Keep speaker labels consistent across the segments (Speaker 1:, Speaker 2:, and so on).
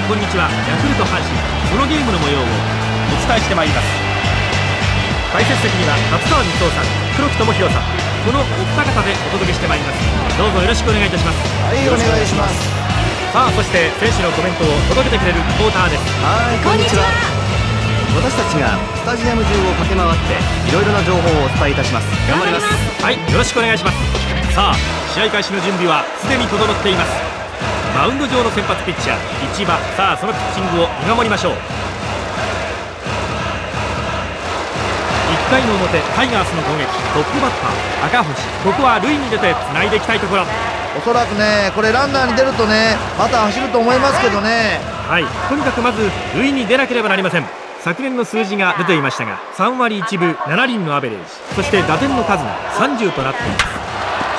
Speaker 1: こんにちは。ヤクルト阪神、そのゲームの模様をお伝えしてまいります。解説席には達川光雄さん、黒木智弘さん、このお二方でお届けしてまいります。どうぞよろしくお願いいたします。
Speaker 2: はい、お願いします。
Speaker 1: さあ、そして選手のコメントを届けてくれるリポーターです。
Speaker 2: はい、こんにちは。私たちがスタジアム中を駆け回っていろいろな情報をお伝えいたします。頑張ります。
Speaker 1: はい、よろしくお願いします。さあ、試合開始の準備はすでに整っています。マウンド上の先発ピッチャー市場、さあそのピッチングを見守りましょう。1回の表、タイガースの攻撃、トップバッター赤星、ここは塁に出てつないでいきたいところ。
Speaker 2: おそらくね、これランナーに出るとね、また走ると思いますけどね。
Speaker 1: はい、とにかくまず塁に出なければなりません。昨年の数字が出ていましたが、3割1分7厘のアベレージ、そして打点の数が30となっています。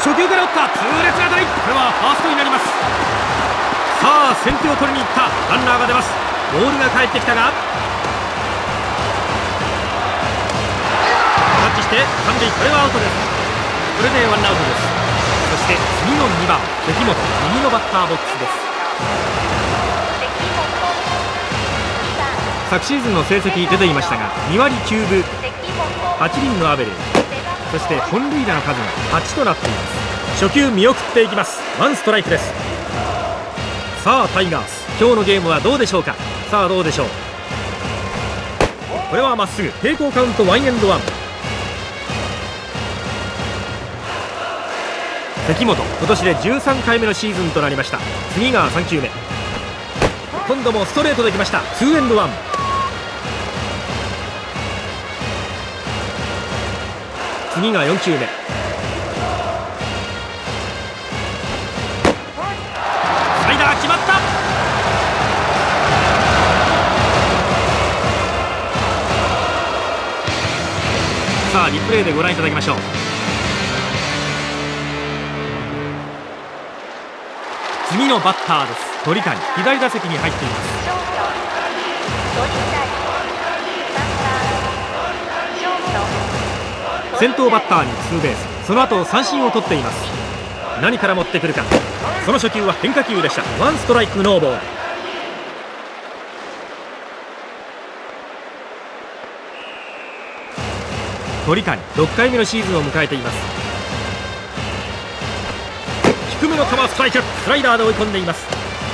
Speaker 1: 初球から打った痛烈な当たり、これはファーストになります。さあ、先手を取りに行ったランナーが出ます。ボールが返ってきたがタッチして三塁、これはアウトです。これでワンアウトです。そして次の2番関本、右のバッターボックスです。昨シーズンの成績出ていましたが、2割9分8厘のアベレージ、そして本塁打の数が8となっています。初球見送っていきます。ワンストライクです。さあタイガース、今日のゲームはどうでしょうか。さあどうでしょう。これはまっすぐ、平行カウントワンエンドワン。関本、今年で13回目のシーズンとなりました。次が3球目、今度もストレートできました。ツーエンドワン。次が4球目、スライダー決まった。さあリプレイでご覧いただきましょう。次のバッターです。鳥谷、左打席に入っています。先頭バッターにツーベース、その後三振を取っています。何から持ってくるか。その初球は変化球でした。ワンストライクノーボール。鳥谷、6回目のシーズンを迎えています。低めの球、ストライク、スライダーで追い込んでいます。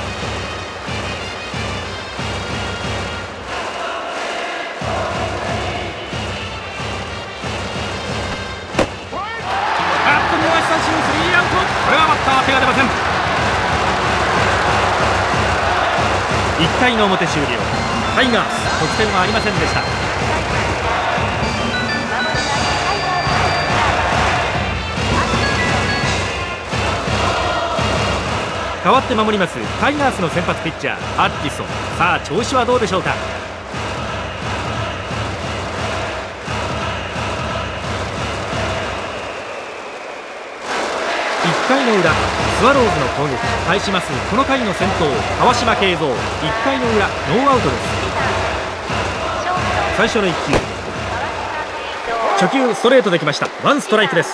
Speaker 1: これはバッター手が出ません。1回の表終了。タイガース、得点はありませんでした。代わって守りますタイガースの先発ピッチャーアッキソン。さあ調子はどうでしょうか。1回の裏、スワローズの攻撃対しますこの回の先頭川島慶三。1回の裏ノーアウトです。最初の1球、初球ストレートできました。ワンストライクです。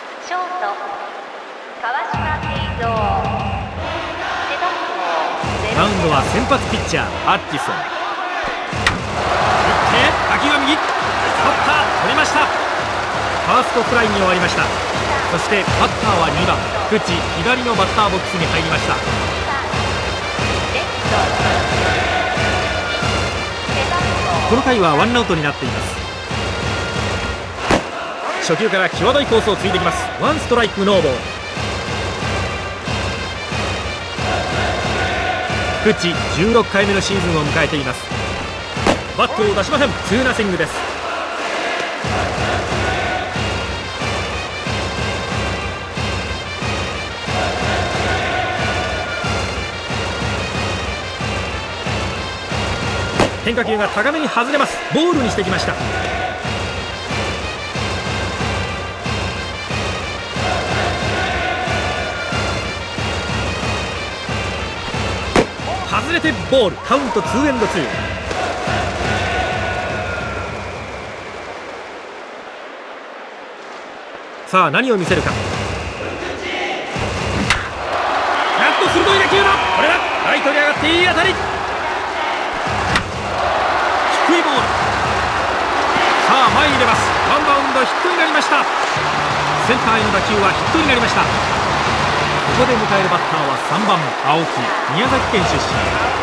Speaker 1: マウンドは先発ピッチャーアッキソン。打って打球は右、取った、取りました。ファーストフライに終わりました。そしてバッターは2番菊池、左のバッターボックスに入りました。この回はワンアウトになっています。初球から際どいコースをついてきます。ワンストライクノーボール。菊池、16回目のシーズンを迎えています。バットを出しません。ツーナッシングです。変化球が高めに外れます。ボールにしてきました。外れてボール、カウントツーエンドツー。さあ何を見せるか。なんと鋭い打球だ。これはライトに上がっていい当たり。 へ入れます。ワンバウンドヒットになりました。センターへの打球はヒットになりました。ここで迎えるバッターは3番青木、宮崎県出身。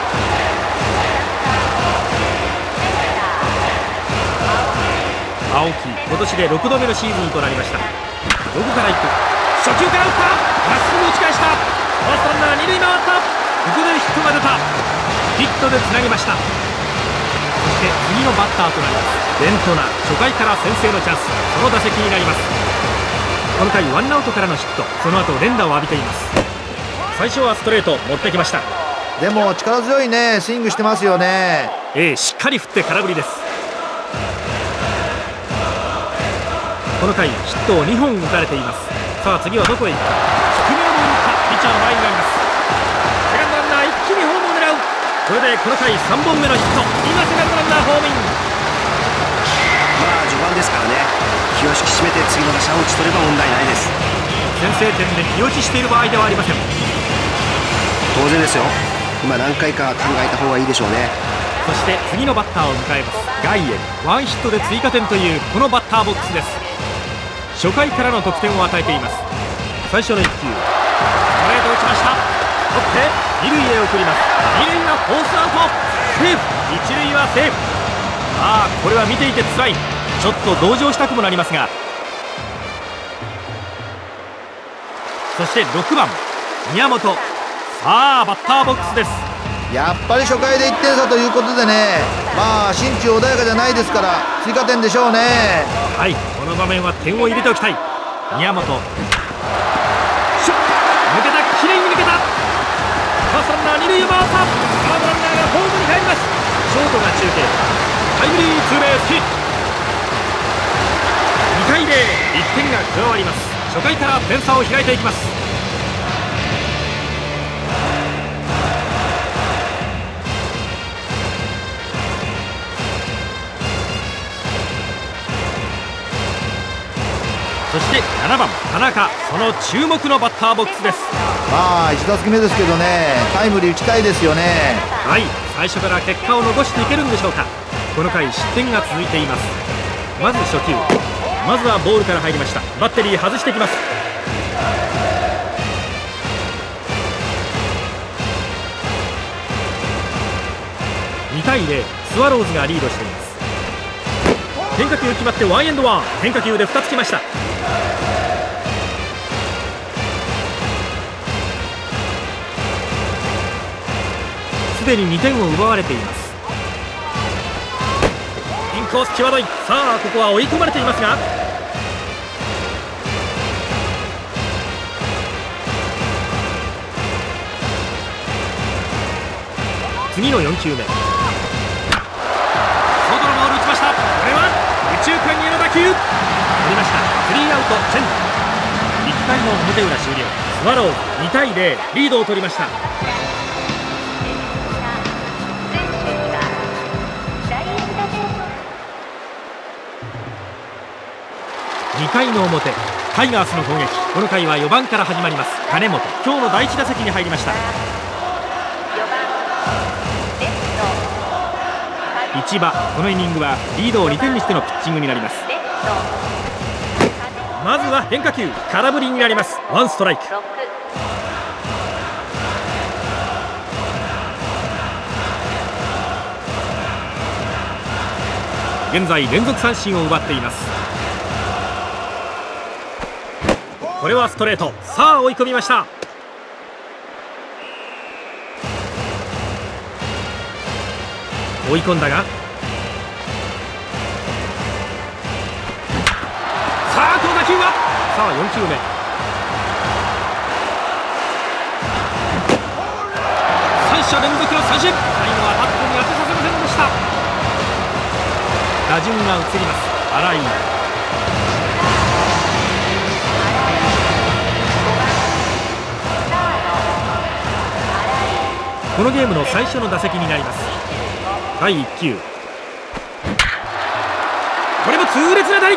Speaker 1: 青木、今年で6度目のシーズンとなりました。どこから行く、初球から打った、まっすぐ打ち返した。ファーストランナー二塁回った。ここでヒットが出た。ヒットでつなぎました。そして次のバッターとなりますベントナ。初回から先制のチャンス、その打席になります。この回ワンアウトからのヒット、その後連打を浴びています。最初はストレート持ってきました。
Speaker 3: でも力強いねスイングしてますよね。
Speaker 1: しっかり振って空振りです。この回ヒットを2本打たれています。さあ次はどこへ行くか。低めのボールを打ったピッチャーの前になります。セカンドランナー一気にホームを狙う。これでこの回3本目のヒット。今セカンドランナーホームイン。
Speaker 4: 序盤ですからね、気を引き締めて次の打者を打ち取れば問題ないです。
Speaker 1: 先制点で気落ちしている場合ではありません。
Speaker 4: 当然ですよ。今何回か考えた方がいいでしょうね。
Speaker 1: そして次のバッターを迎えます。ガイエル、ワンヒットで追加点というこのバッターボックスです。初回からの得点を与えています。最初の1球ストレート打ちました。取って二塁へ送ります。二塁はフォースアウト、セーフ。一塁はセーフ。これは見ていてつらい。ちょっと同情したくもなりますが、そして6番宮本。さあバッターボックスです。
Speaker 3: やっぱり初回で1点差ということでね、心中穏やかじゃないですから追加点でしょうね。
Speaker 1: はい、この場面は点を入れておきたい。宮本シュッ、抜けた、きれいに抜けた。ファーストランナー二塁を回った。サードランナーがホームに帰ります。ショートが中継、タイムリーツーベースヒット。2対0、1点が加わります。初回から点差を開いていきます。そして7番田中、その注目のバッターボックスです。
Speaker 3: 1打席目ですけどね、タイムリー打ちたいですよね。
Speaker 1: はい、最初から結果を残していけるんでしょうか。この回失点が続いています。まず初球、まずはボールから入りました。バッテリー外してきます。2対0、スワローズがリードしています。変化球決まってワンエンドワン。変化球で2つきました。すでに2点を奪われています。インコース際どい。さあここは追い込まれていますが、次の4球目、外のボール打ちました。これは右中間への打球、取りました。スリーアウトチェンジ。1回の表裏終了。スワローズ2対0、リードを取りました。2回の表、タイガースの攻撃。この回は4番から始まります。金本、今日の第1打席に入りました。1番、このイニングはリードを2点にしてのピッチングになります。まずは変化球、空振りになります。ワンストライク。現在連続三振を奪っています。これはストレート。さあ追い込みました。追い込んだが、さあこの打球は、さあ4球目、3者連続の三振。最後はバットに当てさせませんでした。打順が移ります。新井、このゲームの最初の打席になります。第1球、これも痛烈な当たり。
Speaker 3: い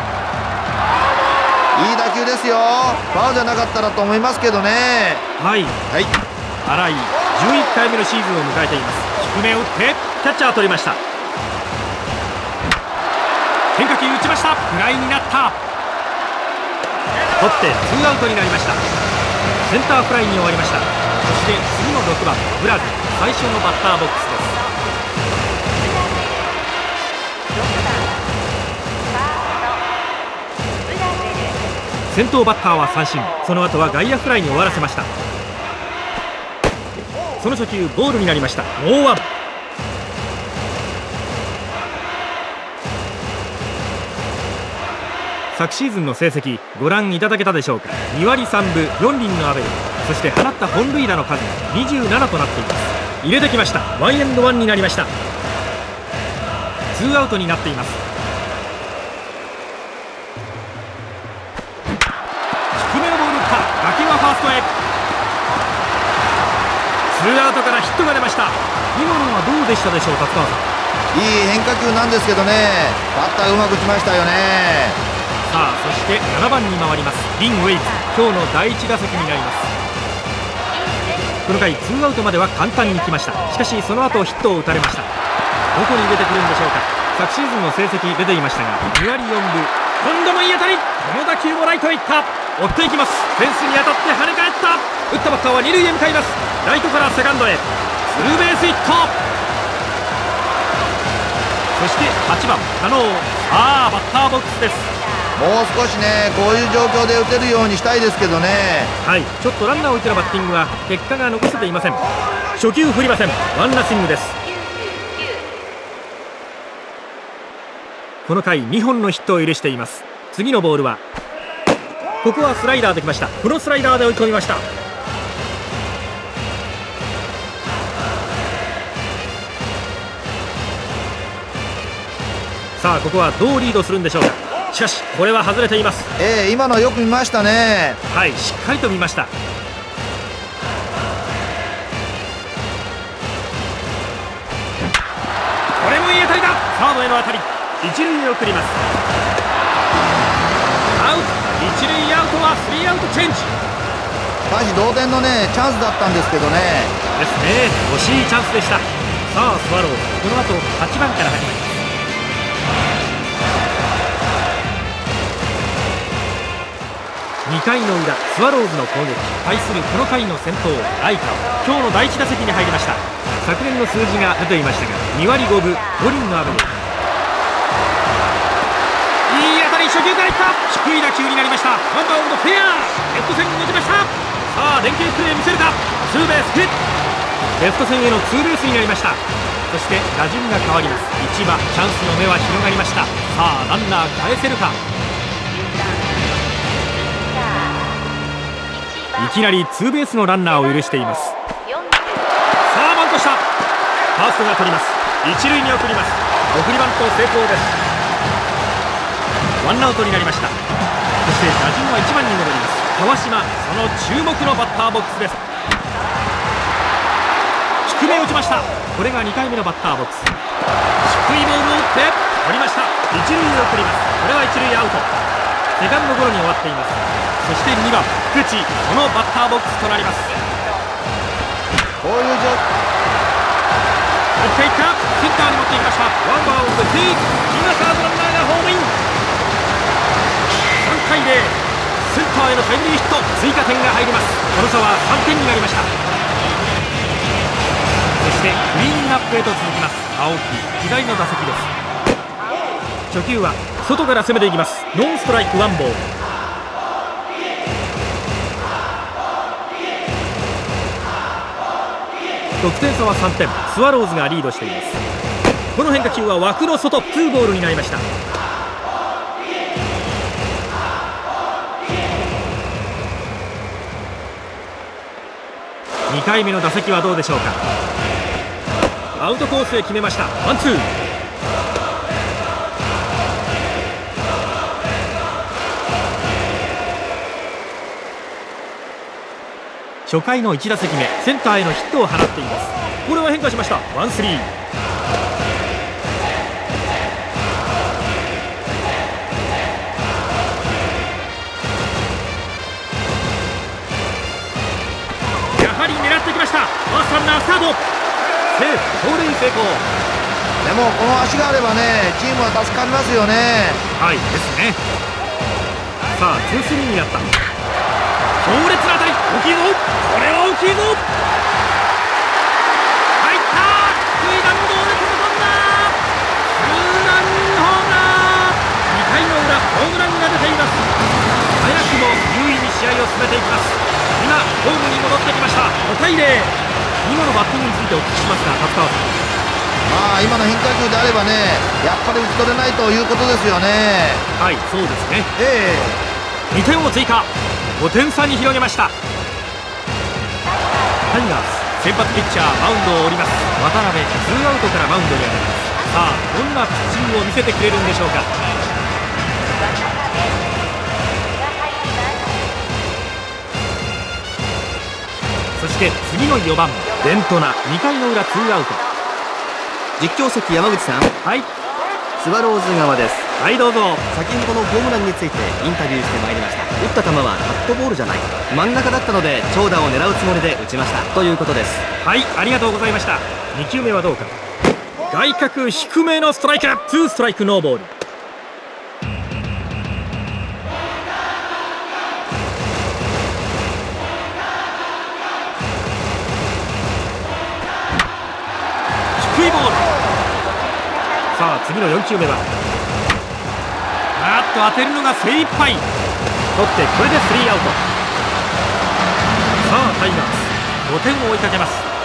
Speaker 3: い打球ですよ。ファウルじゃなかったらと思いますけどね。
Speaker 1: はい、新井11回目のシーズンを迎えています。低めを打ってキャッチャー取りました。 変化球打ちました。フライになった。取ってツーアウトになりました。センターフライに終わりました。そして次の6番ブラズ、最初のバッターボックスです。先頭バッターは三振、その後は外野フライに終わらせました。その初球ボールになりました。ノーワン。昨シーズンの成績ご覧いただけたでしょうか。2割3分4厘のアベレージ、そして放った本塁打の数が27となっています。入れてきました。ワンエンドワンになりました。ツーアウトになっています。低めのボール打った。打球はファーストへ。ツーアウトからヒットが出ました。今のはどうでしたでしょう、達川さん。
Speaker 3: いい変化球なんですけどね、バッターうまく打ちましたよね。
Speaker 1: さあ、そして7番に回りますリン・ウェイズ。今日の第1打席になります。この回ツーアウトまでは簡単に来ました。しかしその後ヒットを打たれました。どこに出てくるんでしょうか。昨シーズンの成績出ていましたが2割4分。今度もいい当たり。この打球もライトへ行った。追っていきます。フェンスに当たって跳ね返った。打ったバッターは2塁へ向かいます。ライトからセカンドへツーベースヒット。そして8番加納。さあバッターボックスです。
Speaker 3: もう少しね、こういう状況で打てるようにしたいですけどね。
Speaker 1: はい、ちょっとランナーを置いてのバッティングは結果が残せていません。初球振りません。ワンナッシングです。この回2本のヒットを許しています。次のボールはここはスライダーできました。このスライダーで追い込みました。さあここはどうリードするんでしょうか。しかしこれは外れています。
Speaker 3: 今のはよく見ましたね。
Speaker 1: はい、しっかりと見ました。これもいい当たりだ。サードへの当たり。一塁へ送ります。アウト。一塁アウトはスリーアウトチェンジ。
Speaker 3: しかし同点のねチャンスだったんですけどね。
Speaker 1: ですね、惜しいチャンスでした。さあスワローズ、この後8番から始まります。2回の裏、スワローズの攻撃。対するこの回の先頭ライカー、今日の第1打席に入りました。昨年の数字が出ていましたが2割5分5厘のアベレージ。いい当たり。初球からいった。低い打球になりました。ワンバウンドフェア。レフト線に抜けました。さあ連携プレー見せるか。ツーベースヒット。レフト線へのツーベースになりました。そして打順が変わります。1番チャンスの目は広がりました。さあランナー返せるか。いきなりツーベースのランナーを許しています。さあバントした。ファーストが取ります。一塁に送ります。送りバント成功です。ワンアウトになりました。そして打順は1番に戻ります。川島、その注目のバッターボックスです。低め打ちました。これが2回目のバッターボックス。低いボールを打って取りました。一塁に送ります。これは一塁アウト。セカンドゴロに終わっています。そして2番福地、このバッターボックスとなります。
Speaker 3: こういう状況。
Speaker 1: 打っていった。センターに持っていきました。ワンバウンドテイク。今サードランナーがホームイン。3対0、センターへのタイムリーヒット。追加点が入ります。この差は3点になりました。そしてクリーンアップへと続きます。青木、左の打席です。初球は外から攻めていきます。ノーストライクワンボール。得点差は3点。スワローズがリードしています。この変化球は枠の外、ツーボールになりました。2回目の打席はどうでしょうか。アウトコースへ決めました。ワンツー。初回の1打席目、センターへのヒットを放っています。これは変化しました。ワンスリー。やはり狙ってきました。ファーストランナースタート。セーフ、盗塁成功。
Speaker 3: でもこの足があればね、チームは助かりますよね。
Speaker 1: はいですね。さあツースリーになった。強烈な当たり、大きいぞ。これは大きいぞ。入った。低い弾道で飛び込んだ。ツーランホームラン。2回の裏、ホームランが出ています。早くも優位に試合を進めていきます。今ホームに戻ってきました。5対0。今のバッティングについてお聞きしますが、達川さん。
Speaker 3: 今の変化球であればね、やっぱり打ち取れないということですよね。
Speaker 1: はい、そうですね。2点を追加、5点差に広げました。タイガース先発ピッチャーマウンドを降ります。渡辺、ツーアウトからマウンドに上がります。さあどんなピッチングを見せてくれるんでしょうか。そして次の4番レントナ、2回の裏ツーアウト。
Speaker 2: 実況席山口さん、
Speaker 1: はい、
Speaker 2: スワローズ側です。
Speaker 1: はいどうぞ。
Speaker 2: 先ほどのホームランについてインタビューしてまいりました。打った球はカットボールじゃない、真ん中だったので長打を狙うつもりで打ちましたということです。
Speaker 1: はい、ありがとうございました。2球目はどうか。外角低めのストライク、ツーストライクノーボール。低いボール。さあ次の4球目は当てるのが精一杯。取ってこれでスリーアウト。さあタイガース5点を追いかけます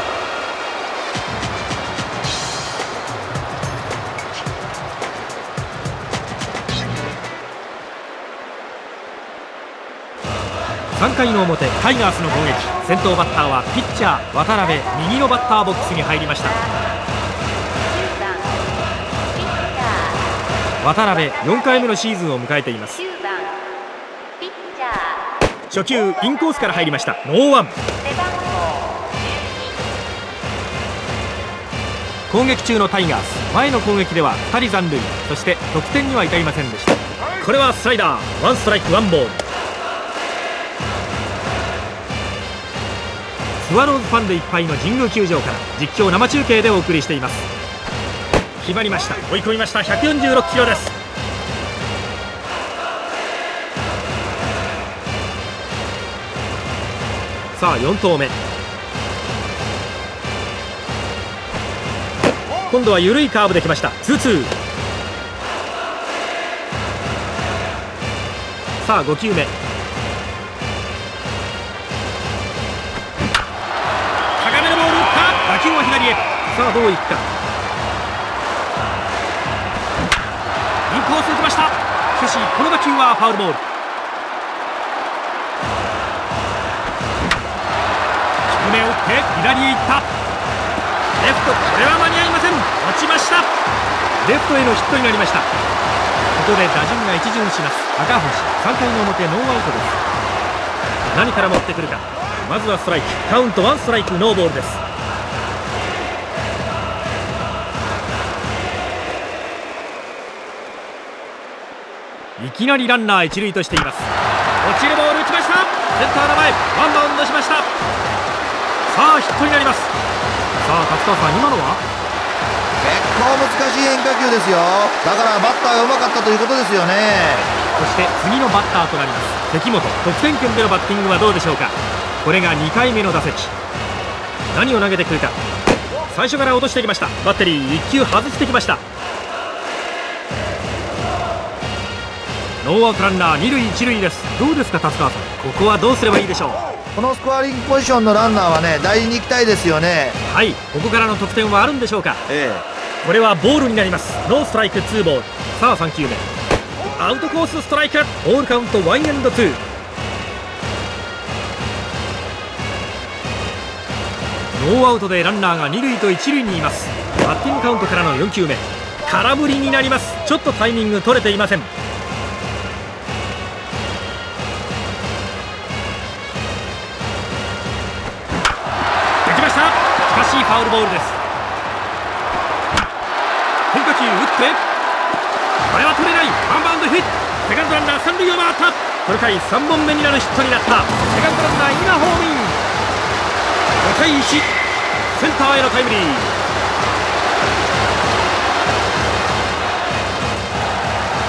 Speaker 1: 。3回の表タイガースの攻撃。先頭バッターはピッチャー渡辺、右のバッターボックスに入りました。渡辺4回目のシーズンを迎えています。初球インコースから入りました。ノーワン。攻撃中のタイガース、前の攻撃では2人残塁、そして得点には至りませんでした。これはスライダー、ワンストライクワンボール。スワローズファンでいっぱいの神宮球場から実況生中継でお送りしています。決まりました。追い込みました。146キロです。さあ4投目、今度は緩いカーブできました。ツーツー。さあ5球目、高めのボール打った。打球は左へ。さあどういくか。インコース打ちました。しかしこの打球はファウルボール。低めを打って左へ行った。レフト、これは間に合いません。落ちました。レフトへのヒットになりました。ここで打順が一巡します。赤星3回の表ノーアウトです。何から持ってくるか。まずはストライク、カウントワンストライクノーボールです。いきなりランナー一塁としています。落ちるボール打ちました。センターの前、ワンバウンドしました。さあヒットになります。さあ達川さん、今のは
Speaker 3: 結構難しい変化球ですよ。だからバッターがうまかったということですよね。
Speaker 1: そして次のバッターとなります関本、得点圏でのバッティングはどうでしょうか。これが2回目の打席。何を投げてくるか。最初から落としてきました。バッテリー1球外してきました。ノーアウトランナー2塁1塁です。どうですか達川さん、ここはどうすればいいでしょう。
Speaker 3: このスコアリングポジションのランナーはね、大事に行きたいですよね。
Speaker 1: はい、ここからの得点はあるんでしょうか。
Speaker 3: え
Speaker 1: これはボールになります。ノーストライクツーボール。さあ3球目、アウトコースストライク、ボールカウントワンエンドツー。ノーアウトでランナーが2塁と1塁にいます。バッティングカウントからの4球目、空振りになります。ちょっとタイミング取れていません。ファウルボールです。変化球打って、これは取れない。ワンバウンドヒット。セカンドランナー三塁を回った。この回3本目になるヒットになった。セカンドランナー今ホームイン。5対1、センターへのタイムリー。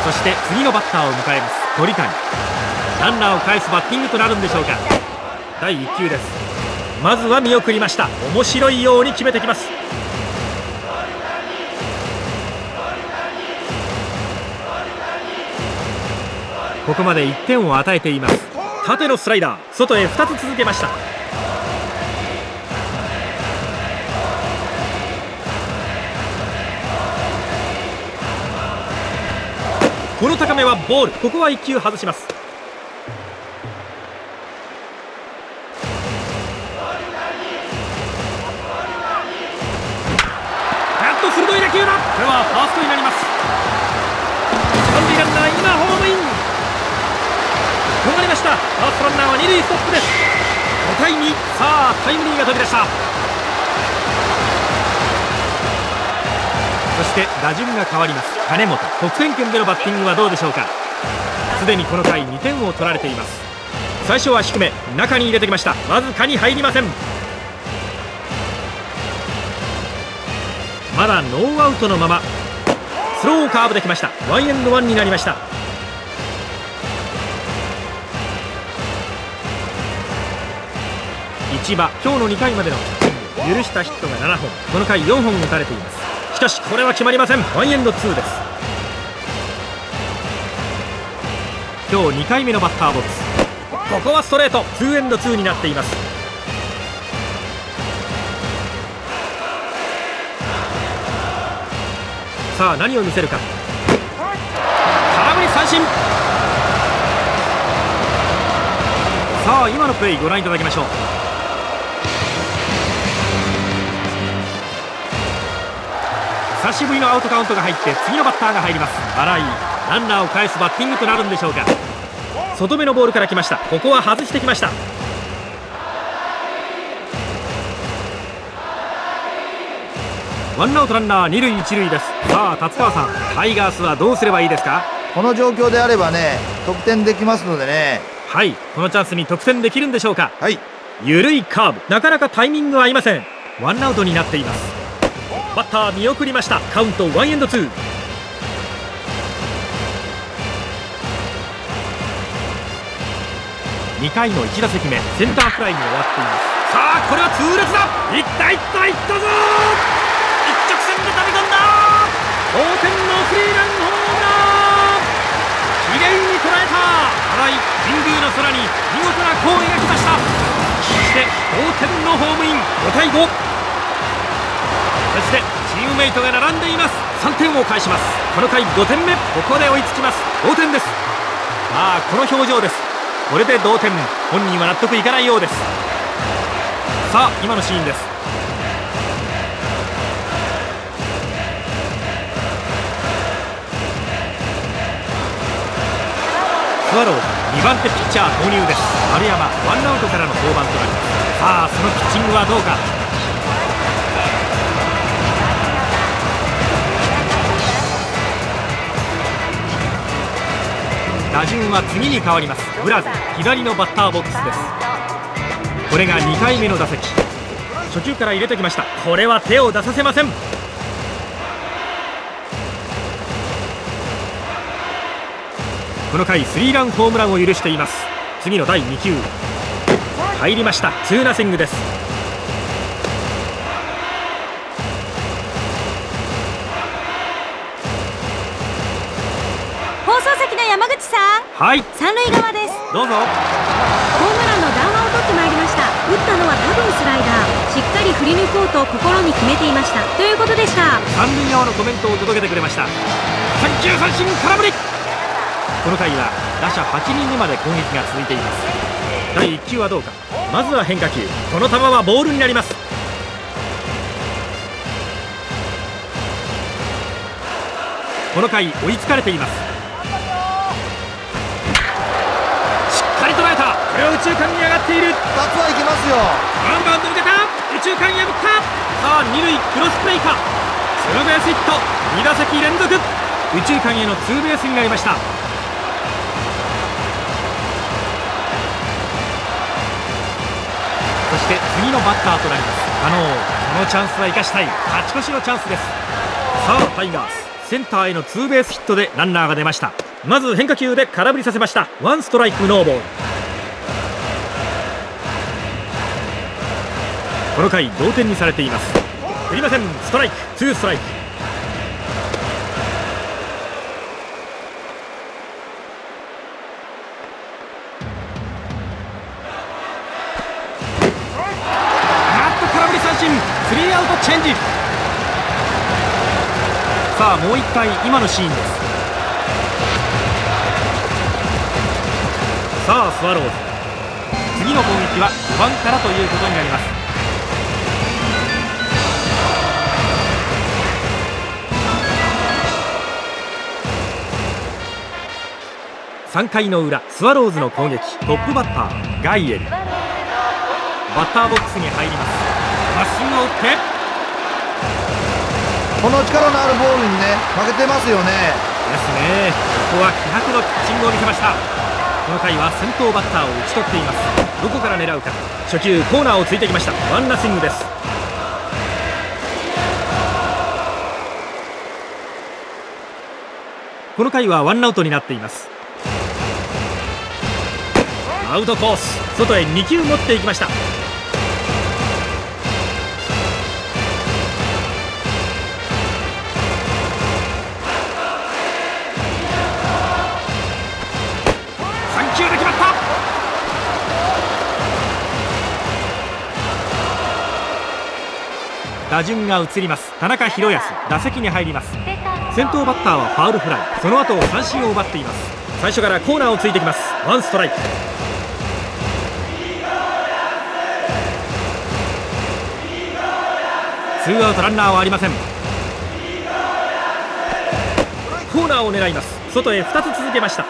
Speaker 1: そして次のバッターを迎えます鳥谷。ランナーを返すバッティングとなるんでしょうか。第1球です。まずは見送りました。面白いように決めてきます。ここまで1点を与えています。縦のスライダー、外へ2つ続けました。この高めはボール。ここは1球外します。鋭い打球だ。これはファーストになります。三塁ランナー今ホームイン。止まりました。ファーストランナーは二塁ストップです。5対2。さあタイムリーが飛び出した。そして打順が変わります。金本、得点圏でのバッティングはどうでしょうか。すでにこの回2点を取られています。最初は低め、中に入れてきました。わずかに入りません。まだノーアウトのままスローカーブできました。ワンエンドワンになりました。市場、今日の2回までの許したヒットが7本、この回4本打たれています。しかしこれは決まりません。ワンエンドツーです。今日2回目のバッターボックス。ここはストレート、ツーエンドツーになっています。さあ何を見せるか。空振り三振。さあ今のプレーご覧いただきましょう。久しぶりのアウトカウントが入って次のバッターが入ります。新井、ランナーを返すバッティングとなるんでしょうか。外目のボールから来ました。ここは外してきました。ワンアウトランナー二塁一塁です。さあ達川さん、タイガースはどうすればいいですか。
Speaker 3: この状況であればね、得点できますのでね。
Speaker 1: はい、このチャンスに得点できるんでしょうか。
Speaker 3: はい、
Speaker 1: 緩いカーブ、なかなかタイミングは合いません。ワンアウトになっています。バッター見送りました。カウントワンエンドツー。2回の1打席目、センターフライに終わっています。さあこれは痛烈だ。いったいったいったぞ。一直線で飛び込んだ。同点のスリーランホームラン。きれいに捉えた。新井、神宮の空に見事な攻撃が来ました。そして同点のホームイン。5対5。そしてチームメイトが並んでいます。3点を返します。この回5点目。ここで追いつきます。同点です。ああこの表情です。これで同点。本人は納得いかないようです。さあ今のシーンです。スワローズ2番手ピッチャー投入です。丸山、ワンアウトからの登板となります。さあそのピッチングはどうか。打順は次に変わります。ブラズ、左のバッターボックスです。これが2回目の打席。初球から入れてきました。これは手を出させません。この回スリーランホームランを許しています。次の第2球入りました。ツーナッシングです。
Speaker 5: 放送席の山口さん、
Speaker 1: はい、
Speaker 5: 三塁側です。
Speaker 1: どうぞ。
Speaker 5: ホームランの談話を取ってまいりました。打ったのは多分スライダー、しっかり振り抜こうと心に決めていましたということでした。
Speaker 1: 三塁側のコメントを届けてくれました。三球三振、空振り。この回は打者8人目まで攻撃が続いています。第1球はどうか。まずは変化球。この球はボールになります。この回追いつかれています。しっかり捉えた。これは右中間に上がっている。
Speaker 3: 2つはいきますよ。
Speaker 1: ワンバウンド抜けた。右中間破った。さあ二塁クロスプレーか。ツーベースヒット。2打席連続。右中間へのツーベースになりました。そして次のバッターとなります加納。このチャンスは生かしたい。勝ち越しのチャンスです。さあタイガースセンターへのツーベースヒットでランナーが出ました。まず変化球で空振りさせました。ワンストライクノーボール。この回同点にされています。振りません。ストライク、ツーストライク。空振り三振、スリーアウトチェンジ。さあもう一回今のシーンです。さあスワローズ、次の攻撃は5番からということになります。3回の裏、スワローズの攻撃。トップバッターガイエル、バッターボックスに入ります。まっすぐを打って、
Speaker 3: この力のあるボールにね負けてますよね。
Speaker 1: ですね。ここは気迫のピッチングを見せました。この回は先頭バッターを打ち取っています。どこから狙うか。初球コーナーをついてきました。ワンナッシングです。この回はワンアウトになっています。アウトコース、外へ2球持っていきました。3球で決まった。打順が移ります。田中宏康、打席に入ります。先頭バッターはファウルフライ、その後三振を奪っています。最初からコーナーをついてきます。ワンストライク。ツーアウトランナーはありません。コーナーを狙います。外へ2つ続けました。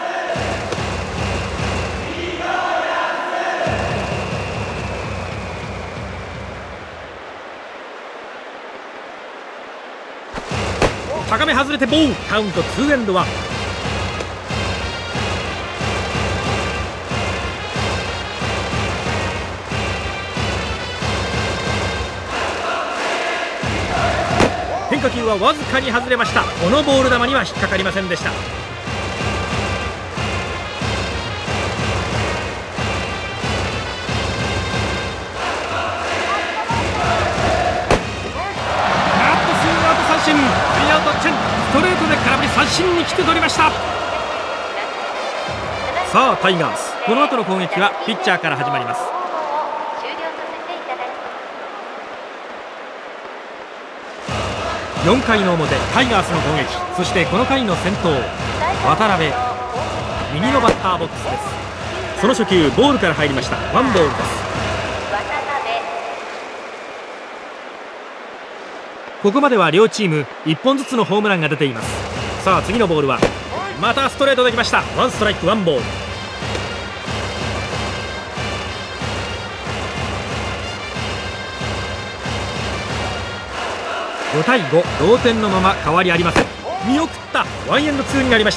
Speaker 1: 高め外れてボール。カウントツーエンドワン。変化球はわずかに外れました。このボール球には引っかかりませんでした。スリーアウトチェン、ストレートで空振り三振に切って取りました。さあタイガース、この後の攻撃はピッチャーから始まります。4回の表、タイガースの攻撃。そしてこの回の先頭渡辺、右のバッターボックスです。その初球ボールから入りました。ワンボールです。ここまでは両チーム1本ずつのホームランが出ています。さあ次のボールはまたストレートできました。ワンストライクワンボール。5対5、同点のまま変わりありません。見送った。ワンエンドツーになりました。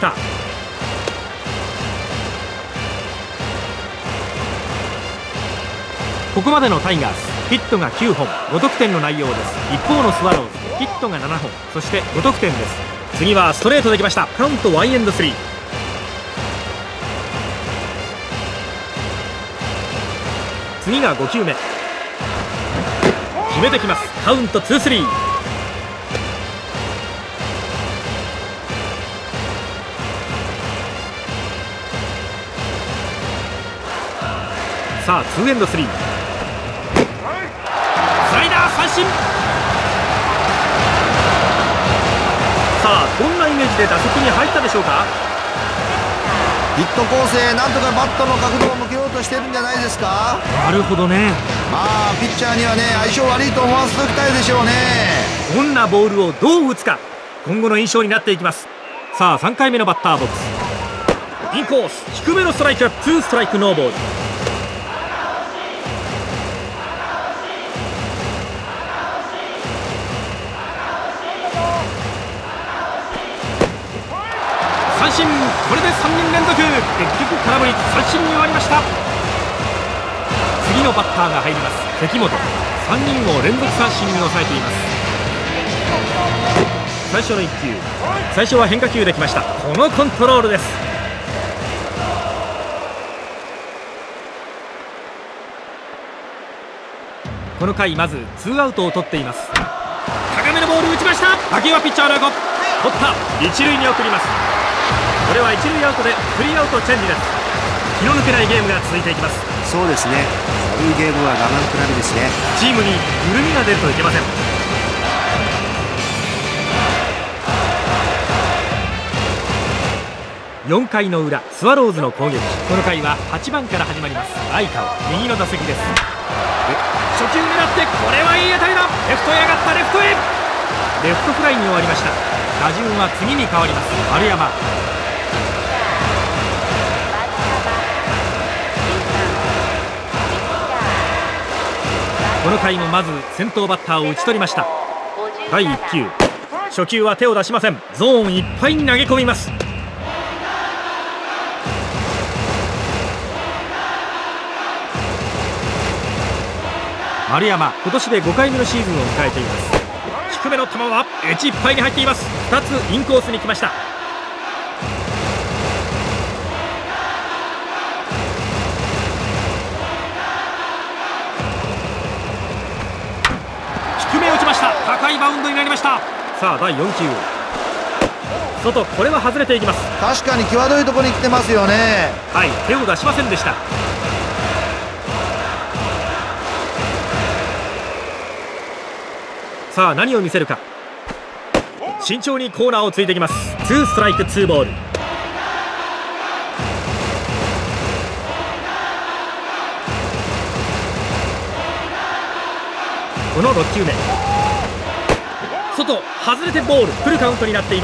Speaker 1: ここまでのタイガース、ヒットが9本、5得点の内容です。一方のスワローズ、ヒットが7本、そして5得点です。次はストレートできました。カウントワンエンドスリー。次が5球目、決めてきます。カウントツースリー。さあツーエンドスリー。スライダー三振。さあどんなイメージで打席に入ったでしょうか。
Speaker 3: ヒット構成、なんとかバットの角度を向けようとしてるんじゃないですか。
Speaker 1: なるほどね。
Speaker 3: まあピッチャーにはね相性悪いと思わせておきたいでしょうね。
Speaker 1: どんなボールをどう打つか、今後の印象になっていきます。さあ3回目のバッターボックス、インコース低めのストライク、ツーストライクノーボール。三振。これで3人連続。結局空振り三振に終わりました。次のバッターが入ります。関本、3人を連続三振に抑えています。 最初の1球、最初は変化球できました。このコントロールです。この回まず2アウトを取っています。高めのボール打ちました。打球はピッチャーの横、取った。一塁に送ります。これは一塁アウトでスリーアウトチェンジです。気の抜けないゲームが続いていきます。
Speaker 4: そうですね、こういうゲームは我慢比べですね。
Speaker 1: チームに緩みが出るといけません。4回の裏、スワローズの攻撃。この回は8番から始まります。相川、右の打席です。初球狙って、これはいい当たりだ。レフトへ上がった。レフトへ、レフトフライに終わりました。打順は次に変わります。丸山、この回もまず先頭バッターを打ち取りました。第1球、初球は手を出しません。ゾーンいっぱいに投げ込みます。丸山、今年で5回目のシーズンを迎えています。低めの球は内いっぱいに入っています。2つインコースに来ました。低め打ちました。高いバウンドになりました。さあ第4球、外、これは外れていきます。
Speaker 3: 確かに際どいところに来てますよね。
Speaker 1: はい、手を出しませんでした。さあ何を見せるか。慎重にコーナーをついてきます。2ストライク2ボール。この6球目、外、外れてボール。フルカウントになっています。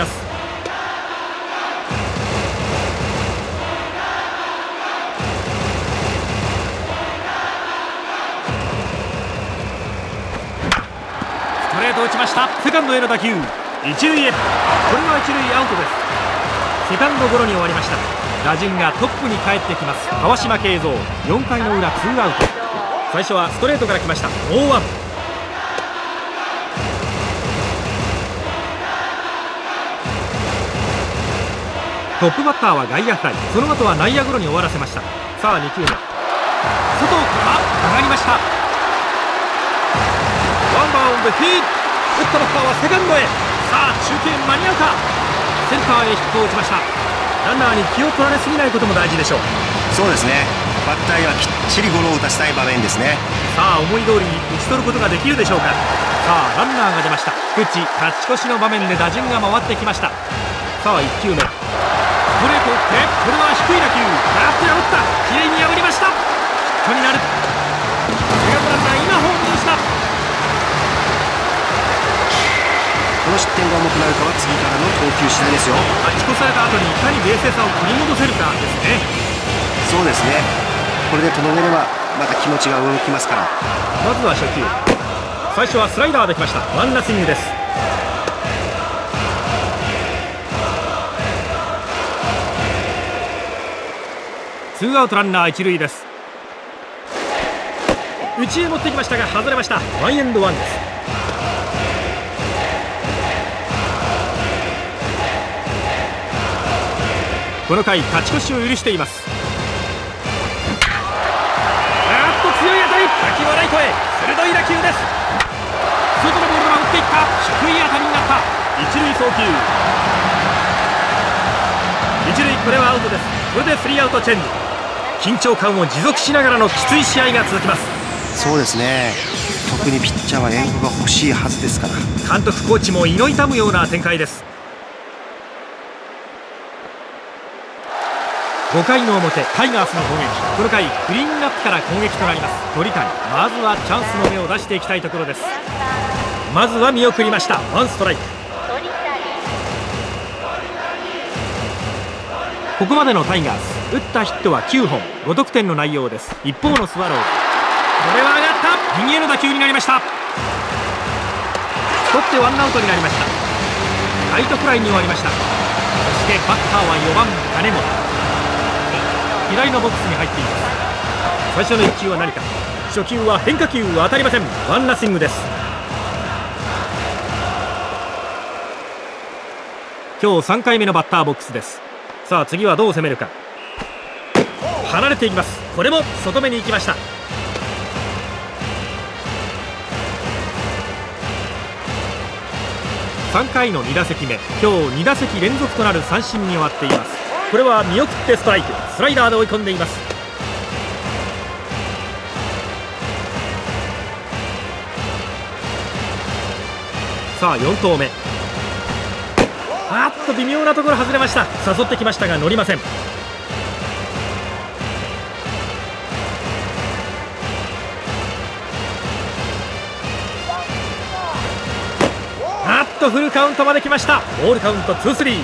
Speaker 1: ストレート打ちました。セカンドへの打球、一塁へ。これは一塁アウトです。セカンドゴロに終わりました。打順がトップに帰ってきます。川島慶三、4回の裏2アウト。最初はストレートから来ました。ノーワン。トップバッターは外野フライ、その後は内野ゴロに終わらせました。さあ2球目、外から上がりました。ワンバウンドヒット。打ったバッターはセカンドへ。さあ中継間に合うか。センターへヒットを打ちました。ランナーに気を取られすぎないことも大事でしょう。
Speaker 4: そうですね、バッターにはきっちりゴロを打たせたい場面ですね。
Speaker 1: さあ思い通りに打ち取ることができるでしょうか。さあランナーが出ました。菊池、勝ち越しの場面で打順が回ってきました。さあ1球目、ストレート打って、これは低い打球、ラフトへ打った。きれいに破りました。ヒットになる。セカンドランナー今ホームインした。
Speaker 4: この失点が重くなるかは次からの投球次第ですよ。
Speaker 1: 勝ち越された後にいかに冷静さを取り戻せるかですね。
Speaker 4: そうですね、これでとどめればまた気持ちが動きますから。
Speaker 1: まずは初球、最初はスライダーできました。ワンナッシングです。ツーアウトランナー一塁です。内へ持ってきましたが外れました。ワンエンドワンです。この回勝ち越しを許しています。強い当たり、打球はライトへ。鋭い打球です。外のボールは打っていった。低い当たりになった。一塁送球、一塁、これはアウトです。これでスリーアウトチェンジ。緊張感を持続しながらのきつい試合が続きます。
Speaker 4: そうですね、特にピッチャーは援護が欲しいはずですから。
Speaker 1: 監督コーチも胃の痛むような展開です。5回の表、タイガースの攻撃。この回クリーンナップから攻撃となります。鳥谷、まずはチャンスの芽を出していきたいところです。まずは見送りました。ワンストライク。ここまでのタイガース、打ったヒットは9本、5得点の内容です。一方のスワローズ、これは上がった。右への打球になりました。取ってワンアウトになりました。ライトフライに終わりました。そしてバッターは4番金本、左のボックスに入っています。最初の1球は何か。初球は変化球、当たりません。ワンナッシングです。 今日3回目のバッターボックスです。さあ次はどう攻めるか。離れていきます。これも外目に行きました。3回の2打席目、今日2打席連続となる三振に終わっています。これは見送ってストライク、スライダーで追い込んでいます。さあ4投目、微妙なところ外れました。誘ってきましたが乗りません。フルカウントまで来ました。ボールカウント 2-3。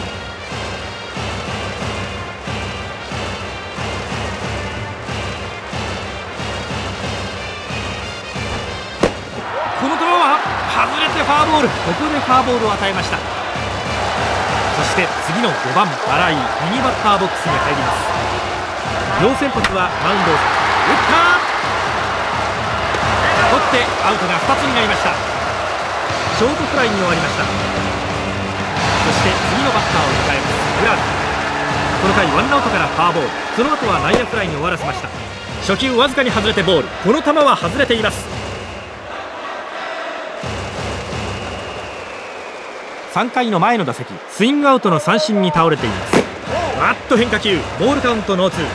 Speaker 1: この球は外れてファーボール。ここでファーボールを与えました。そして次の5番新井、右バッターボックスに入ります。両先発はマウンドを打った取ってアウトが2つになりました。ショートフライに終わりました。そして次のバッターを迎えますグラブ。この回ワンアウトからファーボール、その後は内野フライに終わらせました。初球わずかに外れてボール。この球は外れています。3回の前の打席、スイングアウトの三振に倒れています。変化球、ボールカウントノーツー。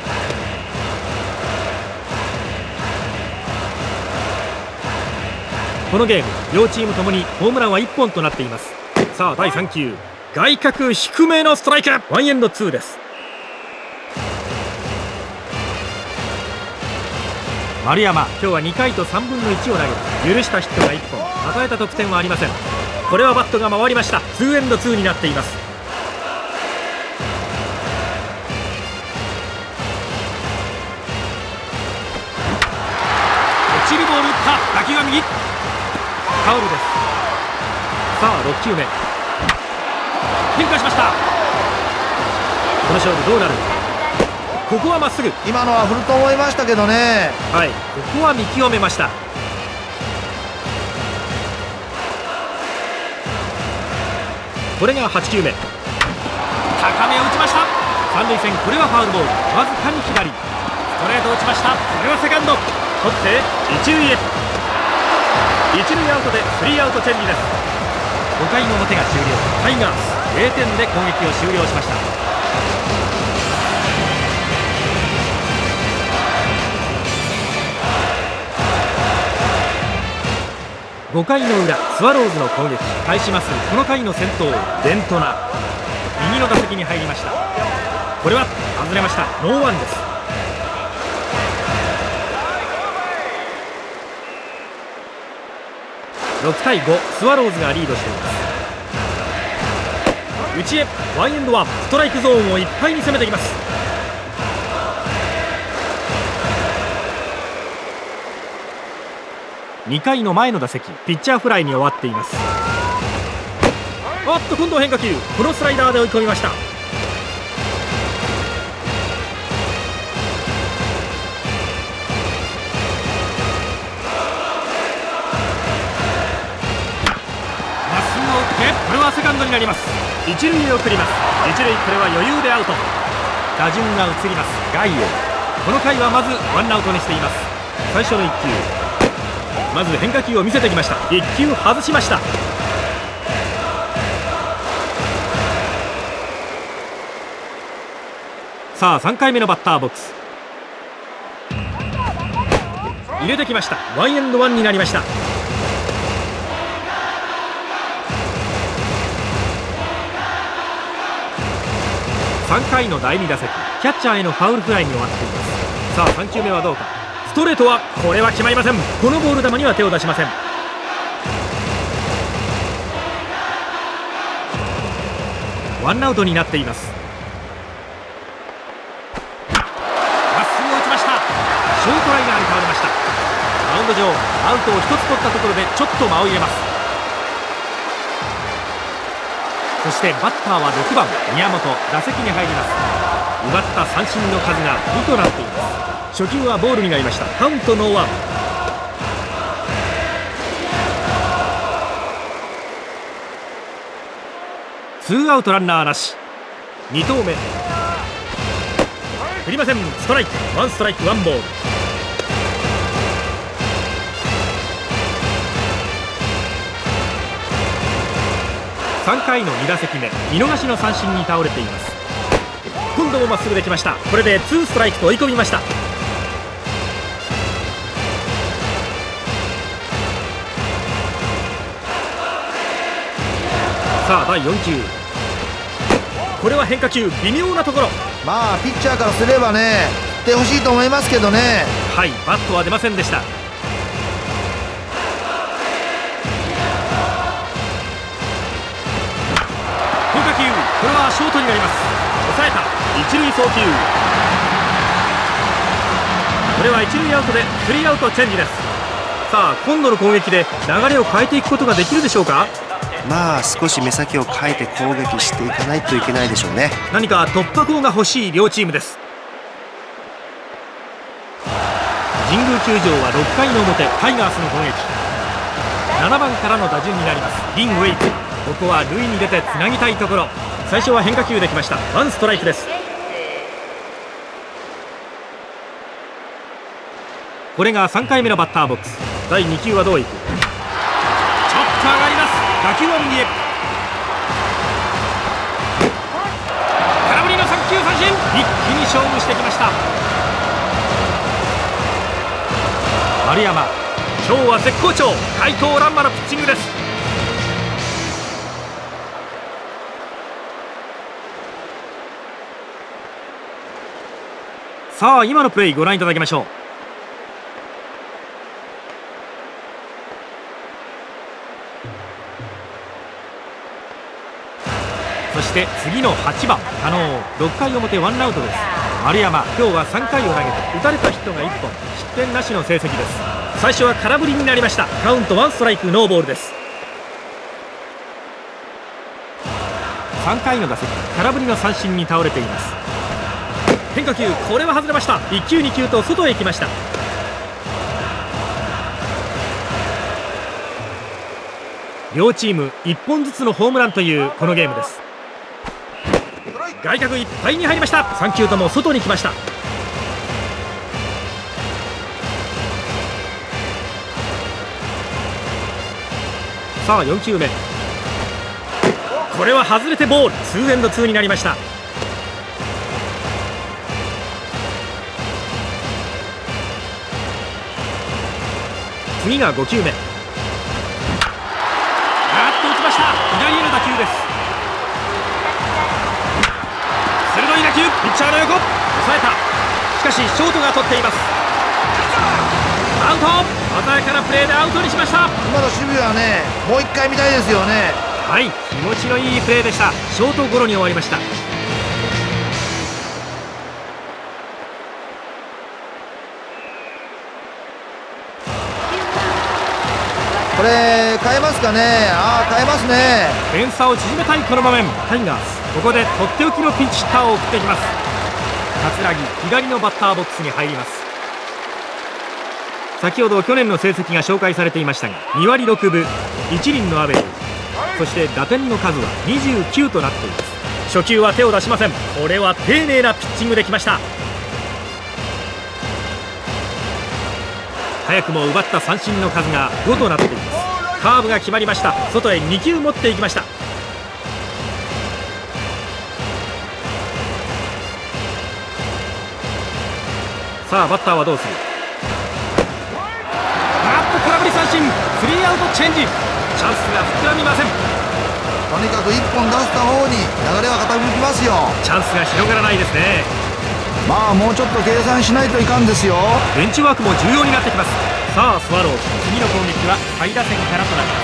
Speaker 1: このゲーム両チームともにホームランは1本となっています。さあ第3球、外角低めのストライク、ワンエンドツーです。丸山、今日は2回と3分の1を投げ、許したヒットが1本、与えた得点はありません。これはバットが回りました。ツーエンドツーになっています。落ちるボール打った。打球は右、ファウルです。さあ6球目、変化しました。この勝負どうなる。ここはまっすぐ。
Speaker 3: 今のは振ると思いましたけどね。
Speaker 1: はい、ここは見極めました。これが8球目、高めを打ちました。三塁線、これはファウルボール、わずかに左。ストレート打ちました。これはセカンド取って一塁へ。一塁アウトでスリーアウトチェンジです。5回の表が終了。タイガース0点で攻撃を終了しました。5回の裏、スワローズの攻撃対します。この回の先頭デントナ、右の打席に入りました。これは外れました。ノーワンです。6対5、スワローズがリードしています。内へワンエンドワン、ストライクゾーンをいっぱいに攻めてきます。2回の前の打席、ピッチャーフライに終わっています。今度は変化球、このスライダーで追い込みました。これはセカンドになります。一塁へ送ります。一塁、これは余裕でアウト。打順が移ります外へ。この回はまずワンアウトにしています。最初の1球、まず変化球を見せてきました。1球外しました。さあ3回目のバッターボックス、入れてきました。ワンエンドワンになりました。3回の第2打席、キャッチャーへのファウルフライに終わっています。さあ3球目はどうか。ストレートはこれは決まりません。このボール球には手を出しません。ワンアウトになっています。まっすぐを打ちました。ショートライナーに変わりました。マウンド上、アウトを1つ取ったところでちょっと間を入れます。そしてバッターは6番宮本、打席に入ります。奪った三振の数が2となっています。初球はボールになりました。カウントノーワン。 ツーアウトランナーなし。2投目振りません。ストライク、ワンストライクワンボール。3回の2打席目、見逃しの三振に倒れています。今度もまっすぐできました。これで2ストライクと追い込みました。さあ第4球、これは変化球、微妙なところ。
Speaker 3: まあピッチャーからすればね、振ってほしいと思いますけどね。
Speaker 1: はい、バットは出ませんでした。変化球、これはショートになります。抑えた、一塁送球。これは一塁アウトでスリーアウトチェンジです。さあ今度の攻撃で流れを変えていくことができるでしょうか。
Speaker 4: まあ少し目先を変えて攻撃していかないといけないでしょうね。
Speaker 1: 何か突破口が欲しい両チームです。神宮球場は6回の表、タイガースの攻撃。7番からの打順になります。リン・ウェイツ、ここは塁に出てつなぎたいところ。最初は変化球できました。ワンストライクです。これが3回目のバッターボックス。第2球はどういく。ちょっと上がります。打球は右へ。空振りの3球三振。一気に勝負してきました。丸山、今日は絶好調。快投乱馬のピッチングです。さあ今のプレーご覧いただきましょう。そして次の8番加納、6回表ワンアウトです。丸山、今日は3回を投げて打たれたヒットが1本、失点なしの成績です。最初は空振りになりました。カウントワンストライクノーボールです。3回の打席、空振りの三振に倒れています。変化球、これは外れました。1球2球と外へ行きました。両チーム1本ずつのホームランというこのゲームです。外角いっぱいに入りました。3球とも外に来ました。さあ4球目、これは外れてボール。ツーエンドツーになりました。次が5球目、打ちました。左への打球です。鋭い打球、ピッチャーの横、抑えた。しかしショートが取っています。アウト。鮮やかなプレーでアウトにしました。
Speaker 3: 今の守備はね、もう1回見たいですよね。
Speaker 1: はい、気持ちのいいプレーでした。ショートゴロに終わりました。
Speaker 3: これ変えますかね。変えますね。
Speaker 1: 点差を縮めたいこの場面、タイガースここでとっておきのピンチヒッターを送ってきます。桂木、左のバッターボックスに入ります。先ほど去年の成績が紹介されていましたが、2割6分1厘のアベレージ、そして打点の数は29となっています。初球は手を出しません。これは丁寧なピッチングできました。早くも奪った三振の数が5となっています。カーブが決まりました。外へ2球持っていきました。さあバッターはどうする。空振り三振、スリーアウトチェンジ。チャンスが膨らみません。
Speaker 3: とにかく1本出した方に流れは傾きますよ。
Speaker 1: チャンスが広がらないですね。
Speaker 3: まあもうちょっと計算しないといかんですよ。
Speaker 1: ベンチワークも重要になってきます。さあスワローズ、次の攻撃は下位打線からとなります。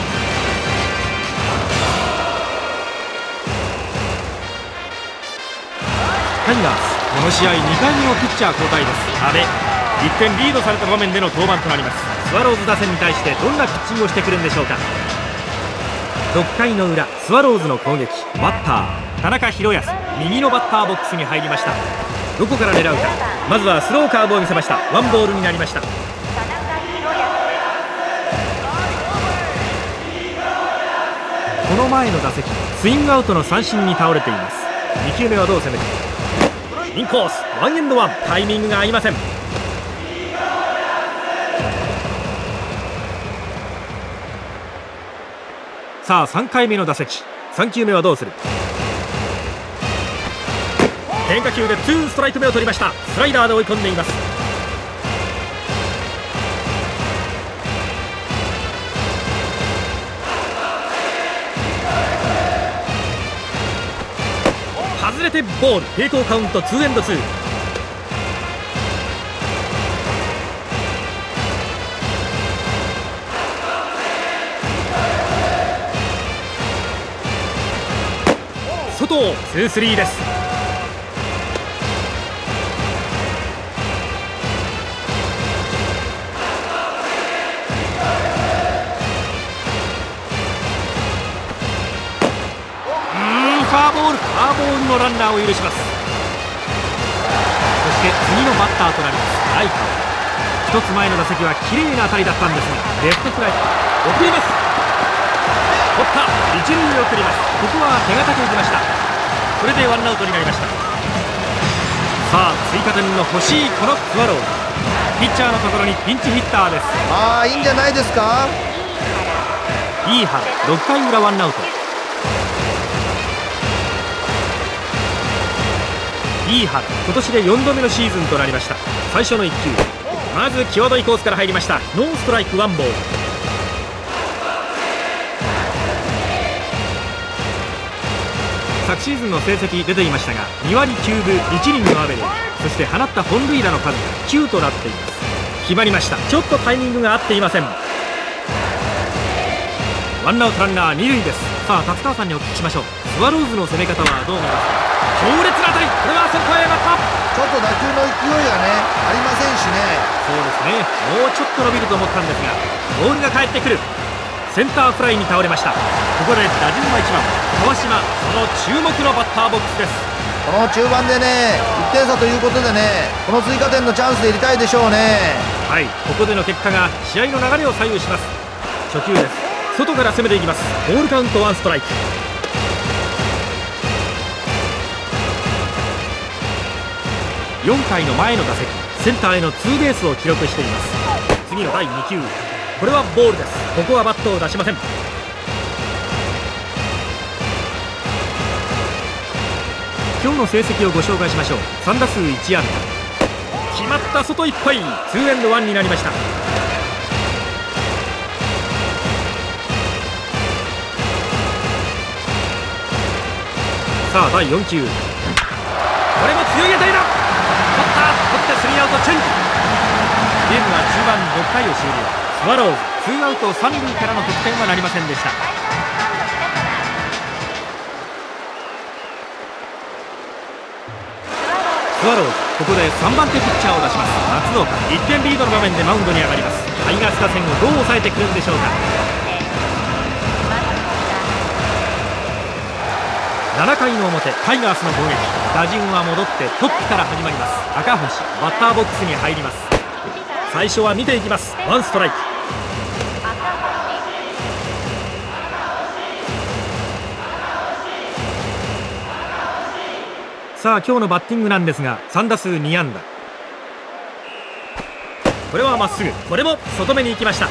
Speaker 1: タイガースこの試合2回目のピッチャー交代です。阿部、1点リードされた場面での登板となります。スワローズ打線に対してどんなピッチングをしてくるんでしょうか。6回の裏、スワローズの攻撃。バッター田中宏康、右のバッターボックスに入りました。どこから狙うか。まずはスローカーブを見せました。ワンボールになりました。この前の打席スイングアウトの三振に倒れています。2球目はどう攻めてインコースワンエンドワン、タイミングが合いません。さあ3回目の打席、3球目はどうする。変化球で2ストライク目を取りました。スライダーで追い込んでいます。外れてボール、並行カウント2エンド2。外を2-3です。フォアボールのランナーを許します。そして次のバッターとなりますライカー。一つ前の打席は綺麗な当たりだったんですがレフトフライ、送ります。取った、一塁へ送ります。ここは手堅くいきました。これでワンアウトになりました。さあ追加点の欲しいこのスワローズ、ピッチャーのところにピンチヒッターです。
Speaker 3: いいんじゃないですか。
Speaker 1: いい原、6回裏ワンアウト。いい原、今年で4度目のシーズンとなりました。最初の1球、まず際どいコースから入りました。ノーストライクワンボール。昨シーズンの成績出ていましたが2割9分1厘のアベレージ、そして放った本塁打の数が9となっています。決まりました。ちょっとタイミングが合っていません。ワンアウトランナー2塁です。さあ達川さんにお聞きしましょう。スワローズの攻め方はどう見ますか。強烈な当たり、これはセンターへ上がった。
Speaker 3: ちょっと打球の勢いがねありませんしね。
Speaker 1: そうですね、もうちょっと伸びると思ったんですがボールが返ってくる。センターフライに倒れました。ここで打順は1番川島、その注目のバッターボックスです。
Speaker 3: この中盤でね1点差ということでね、この追加点のチャンスで入れたいでしょうね。
Speaker 1: はい、ここでの結果が試合の流れを左右します。初球です。外から攻めていきます。ボールカウント1ストライク。4回の前の打席、センターへのツーベースを記録しています。次の第2球、これはボールです。ここはバットを出しません。今日の成績をご紹介しましょう。3打数1安打、決まった、外いっぱい、2エンド1になりました。さあ第4球、これも強い当たりだ。取ってスリーアウトチェンジ。ゲームは中盤6回を終了。スワローズ2アウト3塁からの得点はなりませんでした。スワローズここで3番手ピッチャーを出します。松岡、1点リードの場面でマウンドに上がります。タイガース打線をどう抑えてくるんでしょうか。7回の表、タイガースの攻撃、打順は戻ってトップから始まります。赤星、バッターボックスに入ります。最初は見ていきます。ワンストライク。さあ今日のバッティングなんですが3打数2安打。これはまっすぐ、これも外目に行きました。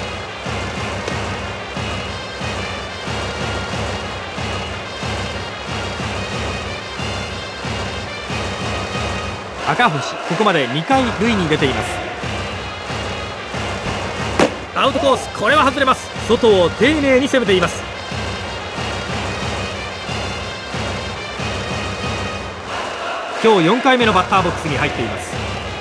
Speaker 1: 赤星、ここまで2回塁に出ています。アウトコース、これは外れます。外を丁寧に攻めています。今日4回目のバッターボックスに入っています。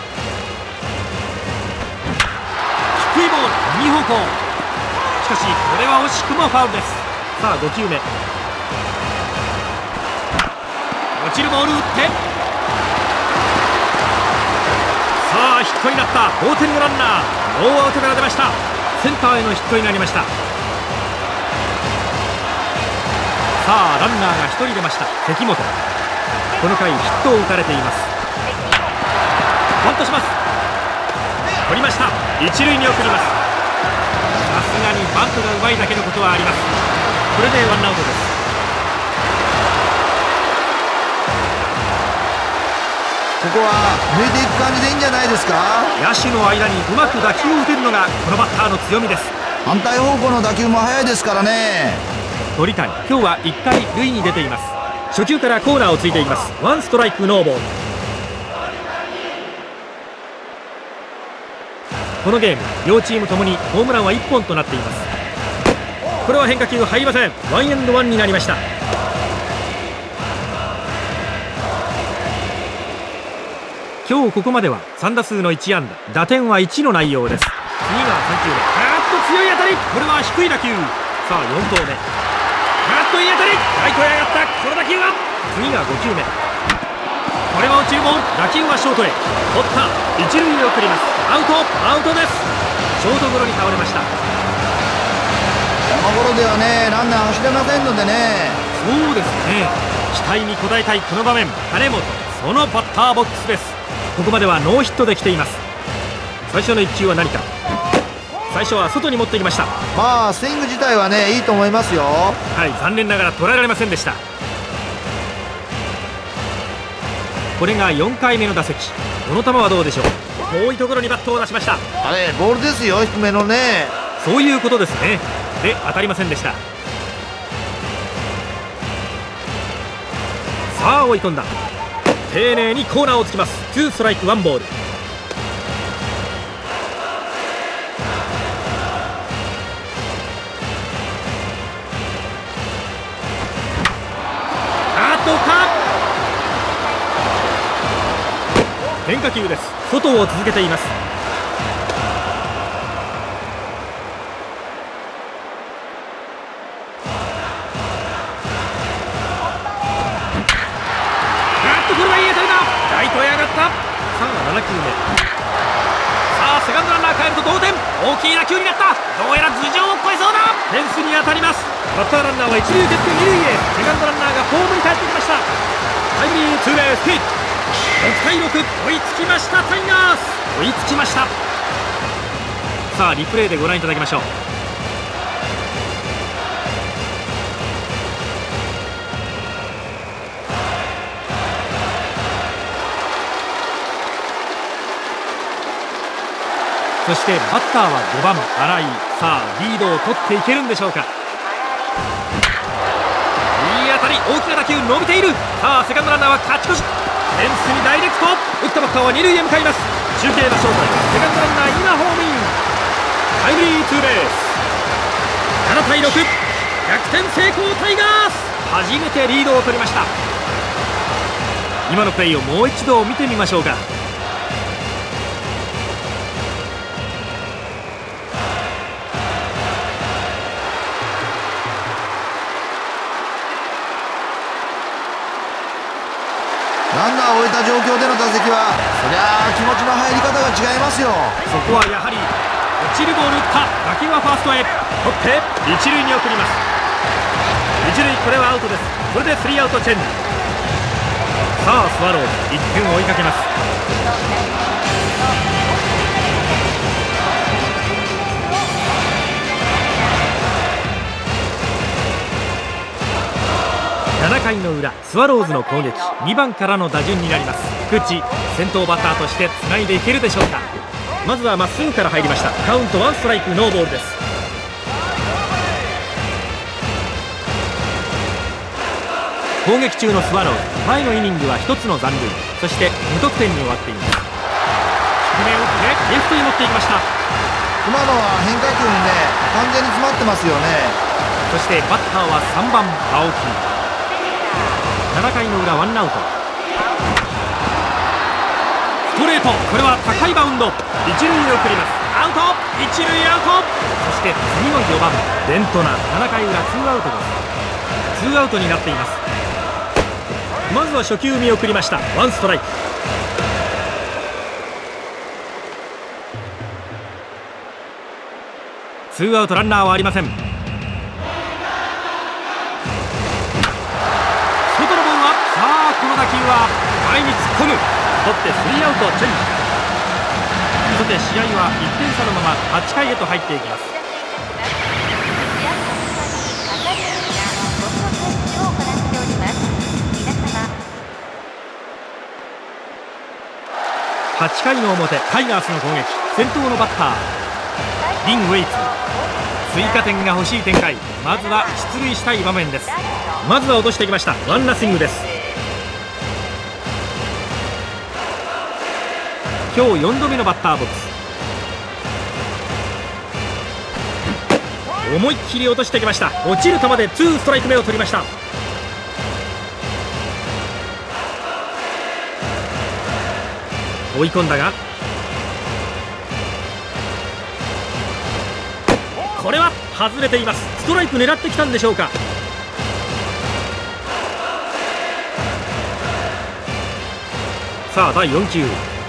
Speaker 1: 低いボール、右方向。しかしこれは惜しくもファウルです。さあ5球目、落ちるボール打って、さあヒットになった。同点のランナー、ノーアウトから出ました。センターへのヒットになりました。さあランナーが1人出ました。関本、この回ヒットを打たれています。バントします。取りました。一塁に送ります。さすがにバントがうまいだけのことはあります。これでワンアウトです。
Speaker 3: こは抜いていく感じでいいんじゃないですか。
Speaker 1: 野手の間にうまく打球を打てるのがこのバッターの強みです。
Speaker 3: 反対方向の打球も速いですからね。
Speaker 1: 鳥谷、今日は1回塁に出ています。初球からコーナーをついています。ワンストライクノーボール。このゲーム両チームともにホームランは1本となっています。これは変化球入りません。ワンエンドワンになりました。今日ここまでは3打数の1安打、打点は1の内容です。次が3球目、強い当たり、これは低い打球。さあ4投目、いい当たり、ライトへ上がった。この打球は次が5球目、これは落ちるボール、打球はショートへ、取った、一塁へ送ります。アウトです。ショートゴロに倒れました。
Speaker 3: 山ゴロではね、ランナー走れませんのでね。
Speaker 1: そうですね、期待に応えたいこの場面、金本、そのバッターボックスです。ここまではノーヒットで来ています。最初の1球は何か、最初は外に持ってきました。
Speaker 3: まあスイング自体はね、いいと思いますよ。
Speaker 1: はい、残念ながら捉えられませんでした。これが4回目の打席。この球はどうでしょう。遠いところにバットを出しました。
Speaker 3: あれボールですよ、低めのね。
Speaker 1: そういうことですね。で、当たりませんでした。さあ追い込んだ。丁寧にコーナーをつきます。2ストライク1ボール。どうか、変化球です。外を続けています。これはいい当たりだ。ライトへ上がった。さあ7球目、さあセカンドランナー帰ると同点。大きい打球になった。どうやら頭上を越えそうだ。フェンスに当たります。バッターランナーは一塁蹴って二塁へ。セカンドランナーがホームに帰ってきました。タイムリーツーベースヒット。6対6、追いつきました。タイガース追いつきました。さあリプレイでご覧いただきましょう。そしてバッターは5番新井。さあリードを取っていけるんでしょうか。いい当たり、大きな打球伸びている。さあセカンドランナーは勝ち越し。フェンスにダイレクト。打ったバッターは二塁へ向かいます。中継のショート、セカンドランナー今ホームイン。タイムリーツーベース。7対6、逆転成功。タイガース初めてリードを取りました。今のプレーをもう一度見てみましょうか。
Speaker 3: ランナーを置いた状況での打席は、そりゃあ気持ちの入り方が違いますよ。
Speaker 1: そこはやはり落ちるボール打った。打球はファーストへ取って一塁に送ります。一塁、これはアウトです。これでスリーアウトチェンジ。さあスワローズ1点を追いかけます。7回の裏、スワローズの攻撃、2番からの打順になります。菊池、先頭バッターとしてつないでいけるでしょうか。まずはまっすぐから入りました。カウント1ストライクノーボールです。攻撃中のスワローズ、前のイニングは1つの残塁、そして無得点に終わっています。低めを打ってレフトに持っていきました。
Speaker 3: 今のは変化球にね、完全に詰まってますよね。
Speaker 1: そしてバッターは3番青木。7回の裏ワンアウト。ストレート、これは高いバウンド。一塁へ送ります。アウト、一塁アウト。そして次の4番レントナ。7回裏ツーアウトです。ツーアウトになっています。まずは初球見送りました。ワンストライク。ツーアウト、ランナーはありません。この打球は前に突っ込む。取ってスリーアウトチェンジ。さて試合は1点差のまま8回へと入っていきます。 8回の表、タイガースの攻撃。先頭のバッターリン・ウェイツ、追加点が欲しい展開。まずは出塁したい場面です。まずは落としていきました。ワンナッシングです。今日4度目のバッターボックス。思いっきり落としてきました。落ちる球で2ストライク目を取りました。追い込んだが、これは外れています。ストライク狙ってきたんでしょうか。さあ第4球、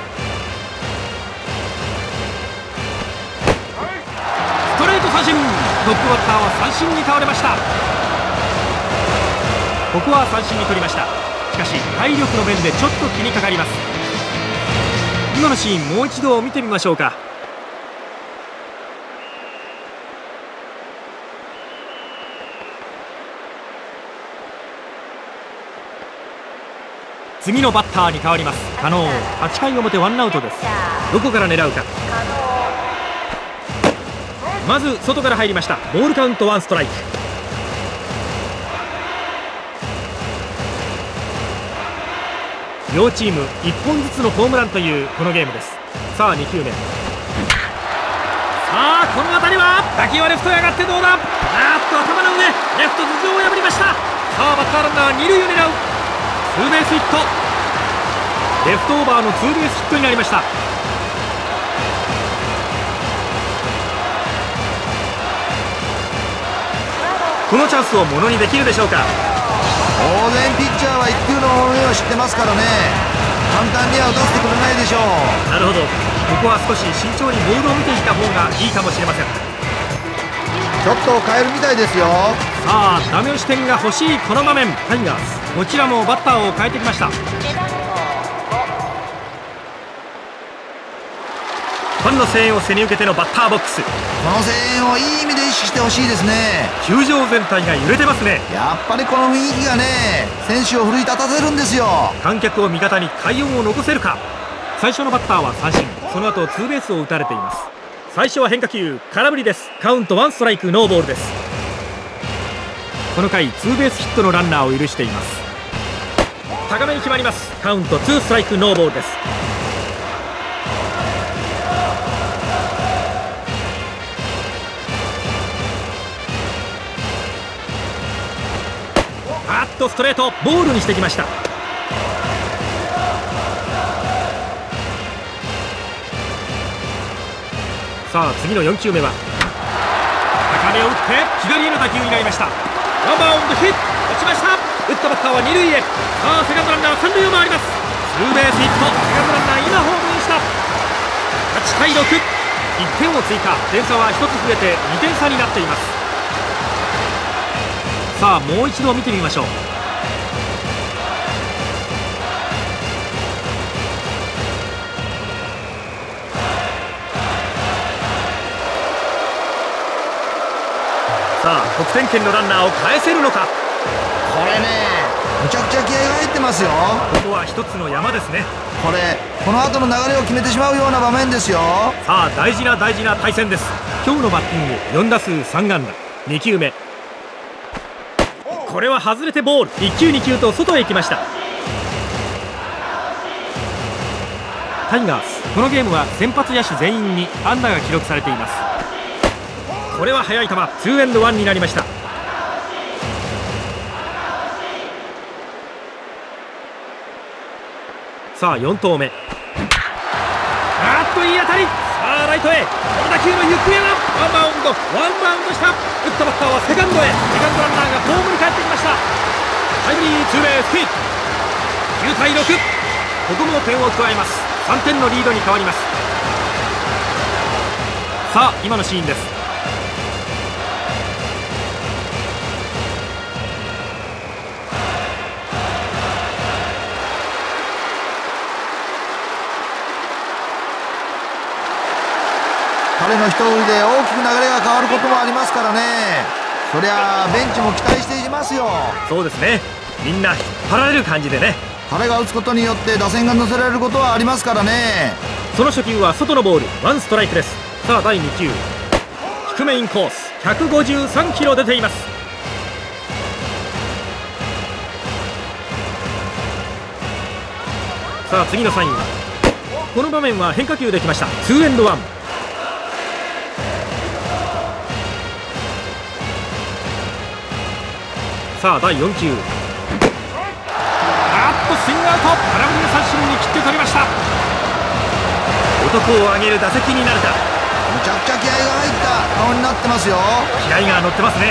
Speaker 1: ストレート三振。トップバッターは三振に倒れました。ここは三振に取りました。しかし体力の面でちょっと気にかかります。今のシーンもう一度見てみましょうか。次のバッターに変わります。加納、8回表ワンアウトです。どこから狙うか。まず外から入りました。ボールカウント1ストライク。両チーム1本ずつのホームランというこのゲームです。さあ2球目、さあこの当たりは打球はレフトへ上がってどうだ。頭の上、レフト頭上を破りました。さあバッターランナー2塁を狙う。ツーベースヒット。レフトオーバーのツーベースヒットになりました。このチャンスをものにできるでしょうか。
Speaker 3: 当然ピッチャーは1球の本命を知ってますからね、簡単には打たせてくれないでしょう。
Speaker 1: なるほど、ここは少し慎重にボールを見ていった方がいいかもしれません。
Speaker 3: ちょっと変えるみたいですよ。
Speaker 1: さあダメ押し点が欲しいこの場面。タイガースこちらもバッターを変えてきました。ファンの声援を背に受けてのバッターボックス。
Speaker 3: この声援をいい意味で意識してほしいですね。
Speaker 1: 球場全体が揺れてますね。
Speaker 3: やっぱりこの雰囲気がね、選手を奮い立たせるんですよ。
Speaker 1: 観客を味方に快音を残せるか。最初のバッターは三振、その後ツーベースを打たれています。最初は変化球、空振りです。カウント1ストライクノーボールです。この回ツーベースヒットのランナーを許しています。高めに決まります。カウント2ストライクノーボールです。ストレートボールにしてきました。さあ次の4球目は高めを打って左への打球になりました。ワンバウンドヒット、落ちました。打ったバッターは2塁へ。さあセカンドランナー3塁を回ります。ツーベースヒット。セカンドランナー今ホームインした。8対6、1点を追加。点差は1つ増えて2点差になっています。さあもう一度見てみましょう。さあ得点圏のランナーを返せるのか。
Speaker 3: これね、むちゃくちゃ気合が入ってますよ。
Speaker 1: ここは一つの山ですね。
Speaker 3: この後の流れを決めてしまうような場面ですよ。
Speaker 1: さあ大事な対戦です。今日のバッティング4打数3安打。2球目、これは外れてボール。1球2球と外へ行きました。タイガースこのゲームは先発野手全員に安打が記録されています。これは速い球、2エンド1になりました。さあ4投目、いい当たり。さあライトへ。この打球の行方はワンバウンドした。打ったバッターはセカンドへ。セカンドランナーがホームに帰ってきました。タイムリーツーベースヒット。9対6、ここも点を加えます。3点のリードに変わります。さあ今のシーンです。
Speaker 3: 彼の一振りで大きく流れが変わることもありますからね。そりゃベンチも期待していますよ。
Speaker 1: そうですね、みんな引っ張られる感じでね。
Speaker 3: 彼が打つことによって打線が乗せられることはありますからね。
Speaker 1: その初球は外のボール、ワンストライクです。さあ第2球、低めインコース、153キロ出ています。さあ次のサインは、この場面は変化球できました。ツーエンドワン。さあ第4球、スイングアウト、空振りの三振に切って取りました。男を上げる打席になるか。
Speaker 3: むちゃくちゃ気合が入った顔になってますよ。
Speaker 1: 気合が乗ってますね。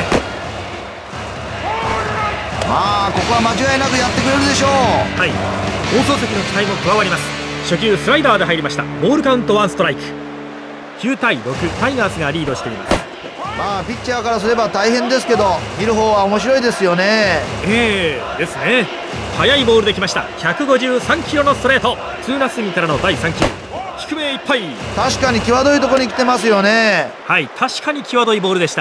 Speaker 3: まあここは間違いなくやってくれるでしょう。
Speaker 1: はい、放送席の期待も加わります。初球スライダーで入りました。ボールカウントワンストライク。9対6、タイガースがリードしています。
Speaker 3: まあピッチャーからすれば大変ですけど、見る方は面白いですよね。
Speaker 1: ですね。速いボールできました。153キロのストレート。ツーナスにからの第3球、低めいっぱい。
Speaker 3: 確かに際どいところに来てますよね。
Speaker 1: はい、確かに際どいボールでした。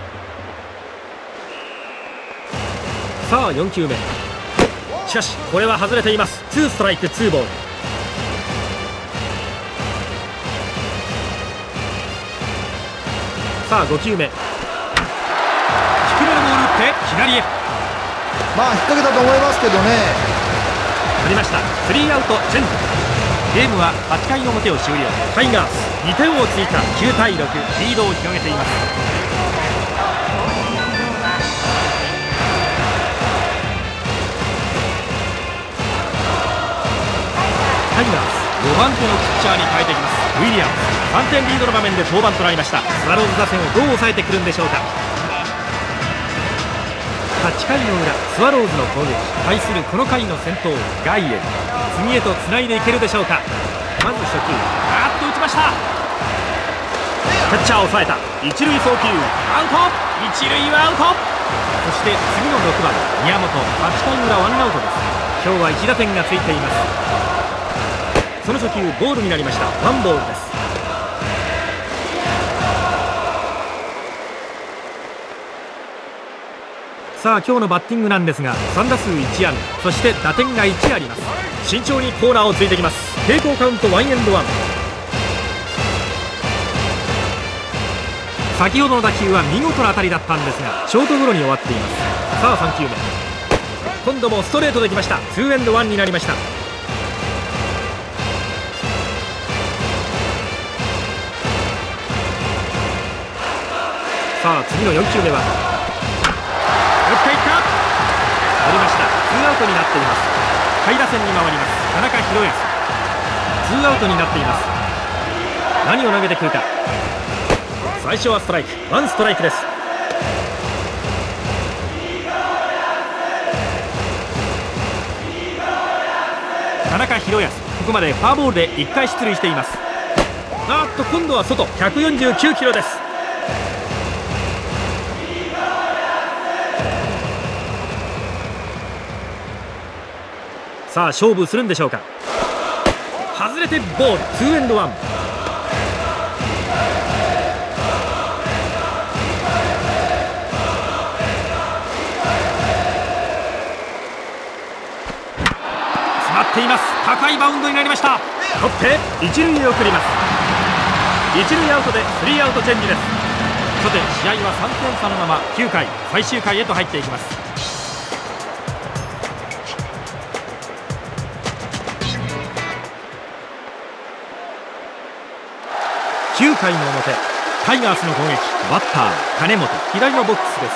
Speaker 1: さあ4球目、しかしこれは外れています。ツーストライクツーボール。さあ5球目、低めのボール打って左へ。
Speaker 3: まあ引っ掛けたと思いますけどね。
Speaker 1: 取りました。スリーアウトチェンジ。ゲームは8回の表を終了。タイガース2点を追加、9対6、リードを広げています。タイガース5番手のピッチャーに変えていきます。ウィリアムズ3点リードの場面で登板となりました。スワローズ打線をどう抑えてくるんでしょうか。8回の裏、スワローズの攻撃。対するこの回の先頭ガイエル、次へとつないでいけるでしょうか。まず初球、打ちました。キャッチャーを抑えた。一塁送球アウト。一塁はアウト。そして次の6番宮本、8回裏ワンアウトです。今日は1打点がついています。その初球ボールになりました。ワンボールです。さあ今日のバッティングなんですが、3打数1安打、そして打点が1あります。慎重にコーナーをついてきます。平行カウントワンエンドワン。先ほどの打球は見事な当たりだったんですが、ショートゴロに終わっています。さあ3球目、今度もストレートできました。ツーエンドワンになりました。さあ次の4球目は打っていった。取りました。ツーアウトになっています。下位打線に回ります。田中宏康、ツーアウトになっています。何を投げてくるか。最初はストライク、ワンストライクです。田中宏康、ここまでフォアボールで1回出塁しています。今度は外、149キロです。さあ勝負するんでしょうか。外れてボール、ツーエンドワン。詰まっています。高いバウンドになりました。取って一塁へ送ります。一塁アウトでスリーアウトチェンジです。さて試合は3点差のまま9回最終回へと入っていきます。9回の表、タイガースの攻撃。バッター金本、左のボックスです。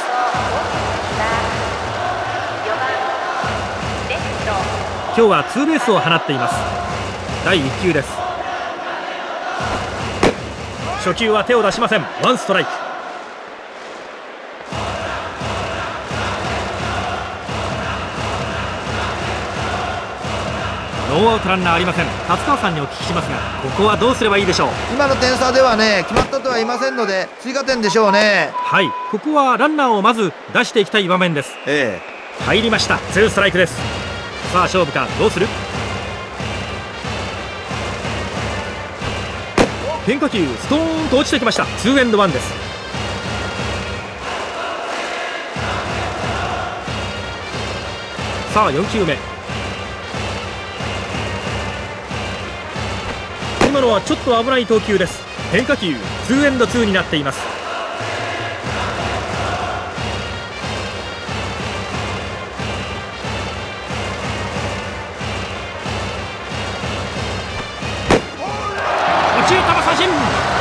Speaker 1: 今日はツーベースを放っています。第1球です。初球は手を出しません。ワンストライク。ノーアウトランナーありません。達川さんにお聞きしますが、ここはどうすればいいでしょう。
Speaker 3: 今の点差ではね、決まったとは言いませんので追加点でしょうね。
Speaker 1: はい、ここはランナーをまず出していきたい場面です。入りました。ツーストライクです。さあ勝負か。どうする。変化球ストーンと落ちてきました。ツーエンドワンです。さあ4球目、 今のはちょっと危ない投球です。変化球 2&2 になっています。落ちる球三振。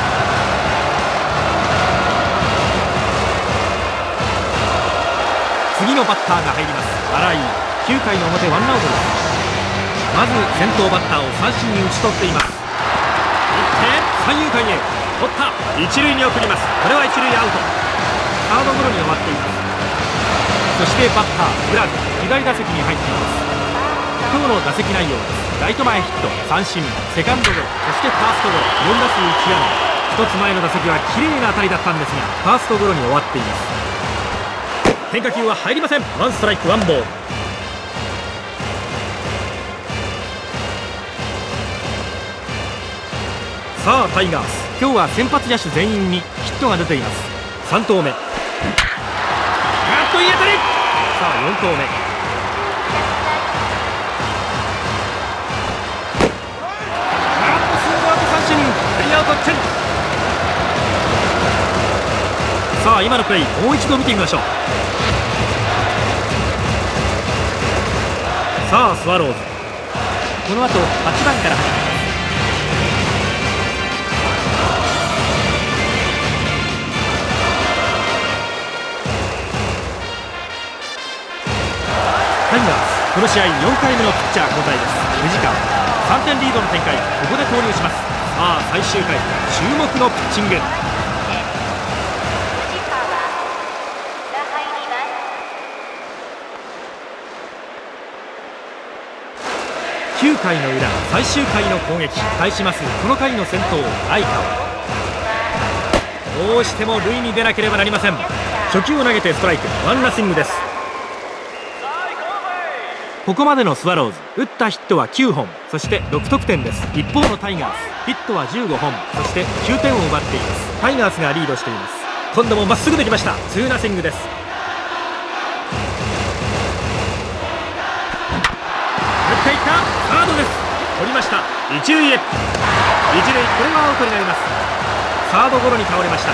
Speaker 1: 次のバッターが入ります。新井。9回の表ワンアウトです。まず先頭バッターを三振に打ち取っています。打って三遊間へ取った。一塁に送ります。これは一塁アウト。サードゴロに終わっています。そしてバッターブラグ左打席に入っています。今日の打席内容です。ライト前ヒット、三振、セカンドゴロ、そしてファーストゴロ、4打数1安打。一つ前の打席は綺麗な当たりだったんですが、ファーストゴロに終わっています。変化球は入りません。ワンストライクワンボール。さあタイガース、今日は先発野手全員にヒットが出ています。3投目、ガッといい当たり。さあ4投目、ガッとスーパー三振、スリーアウト10。さあ今のプレーもう一度見てみましょう。さあスワローズ、この後8番から始まります。タイガース、この試合4回目のピッチャー交代です。藤川、3点リードの展開、ここで投入します。さあ最終回、注目のピッチング。9回の裏、最終回の攻撃、対しますこの回の先頭相川。どうしても塁に出なければなりません。初球を投げてストライク、ワンナッシングです。ここまでのスワローズ、打ったヒットは9本、そして6得点です。一方のタイガース、ヒットは15本、そして9点を奪っています。タイガースがリードしています。今度もまっすぐできました。ツーナッシングです。打っていった、サードです。取りました。一塁へ。一塁、これはアウトになります。サードゴロに倒れました。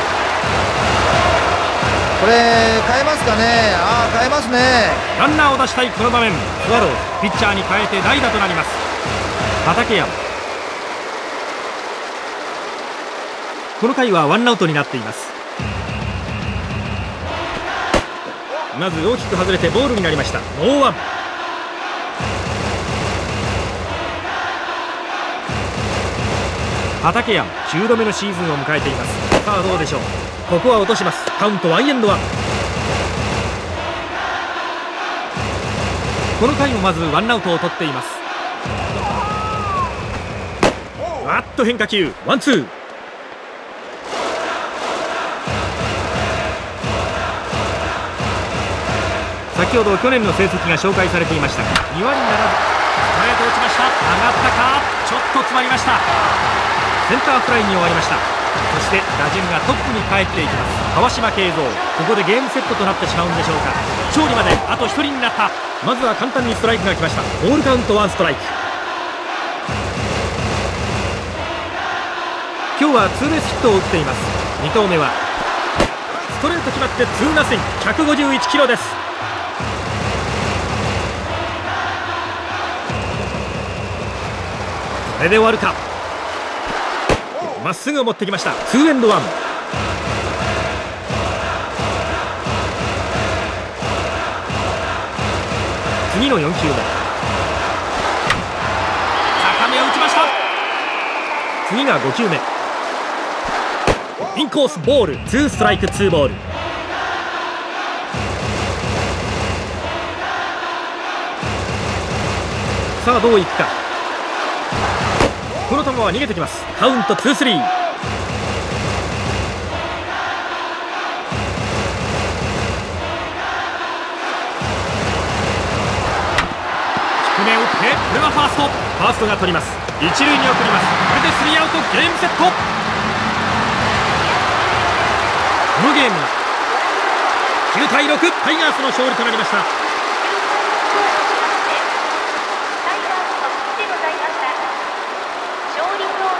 Speaker 3: これ変えますかね。ああ変えますね。
Speaker 1: ランナーを出したいこの場面、スワローズピッチャーに変えて代打となります。畠山、この回はワンアウトになっています。まず大きく外れてボールになりました。ノーワン。畠山、9度目のシーズンを迎えています。さあどうでしょう。ここは落とします。カウント1&1。この回もまずワンアウトを取っています。あっと変化球、ワンツー。先ほど去年の成績が紹介されていましたが、2割にならず、ストレート打ちました。上がったか、ちょっと詰まりました。センターフライに終わりました。そして打順がトップに帰っていきます。川島慶三、ここでゲームセットとなってしまうんでしょうか。勝利まであと1人になった。まずは簡単にストライクが来ました。ボールカウント1ストライク。今日はツーベースヒットを打っています。2投目はストレート決まってツーナッシング、151キロです。これで終わるか。まっすぐを持ってきました。ツーエンドワン。次の4球目、高めを打ちました。次が5球目、インコースボール、ツーストライクツーボール。さあどういくか。この球は逃げてきます。カウントツースリー。低めを打って、これはファースト。ファーストが取ります。一塁に送ります。これでスリーアウト、ゲームセット。このゲームは9対6、タイガースの勝利となりました。
Speaker 6: タイガースの勝利と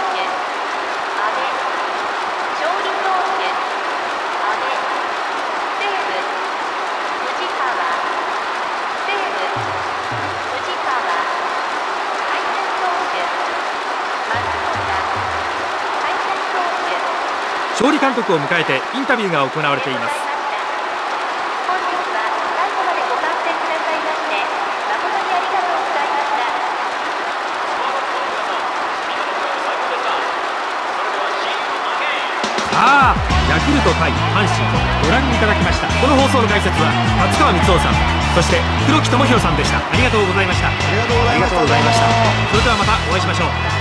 Speaker 1: 勝利監督を迎えてインタビューが行われています。
Speaker 6: 本日は最後までご観戦くださいまして誠にありがとうございました。
Speaker 1: さあ、ヤクルト対阪神ご覧いただきました。この放送の解説は松川光雄さん、そして黒木智弘さんでした。ありがとうございました。
Speaker 3: ありがとうございました。
Speaker 1: それではまたお会いしましょう。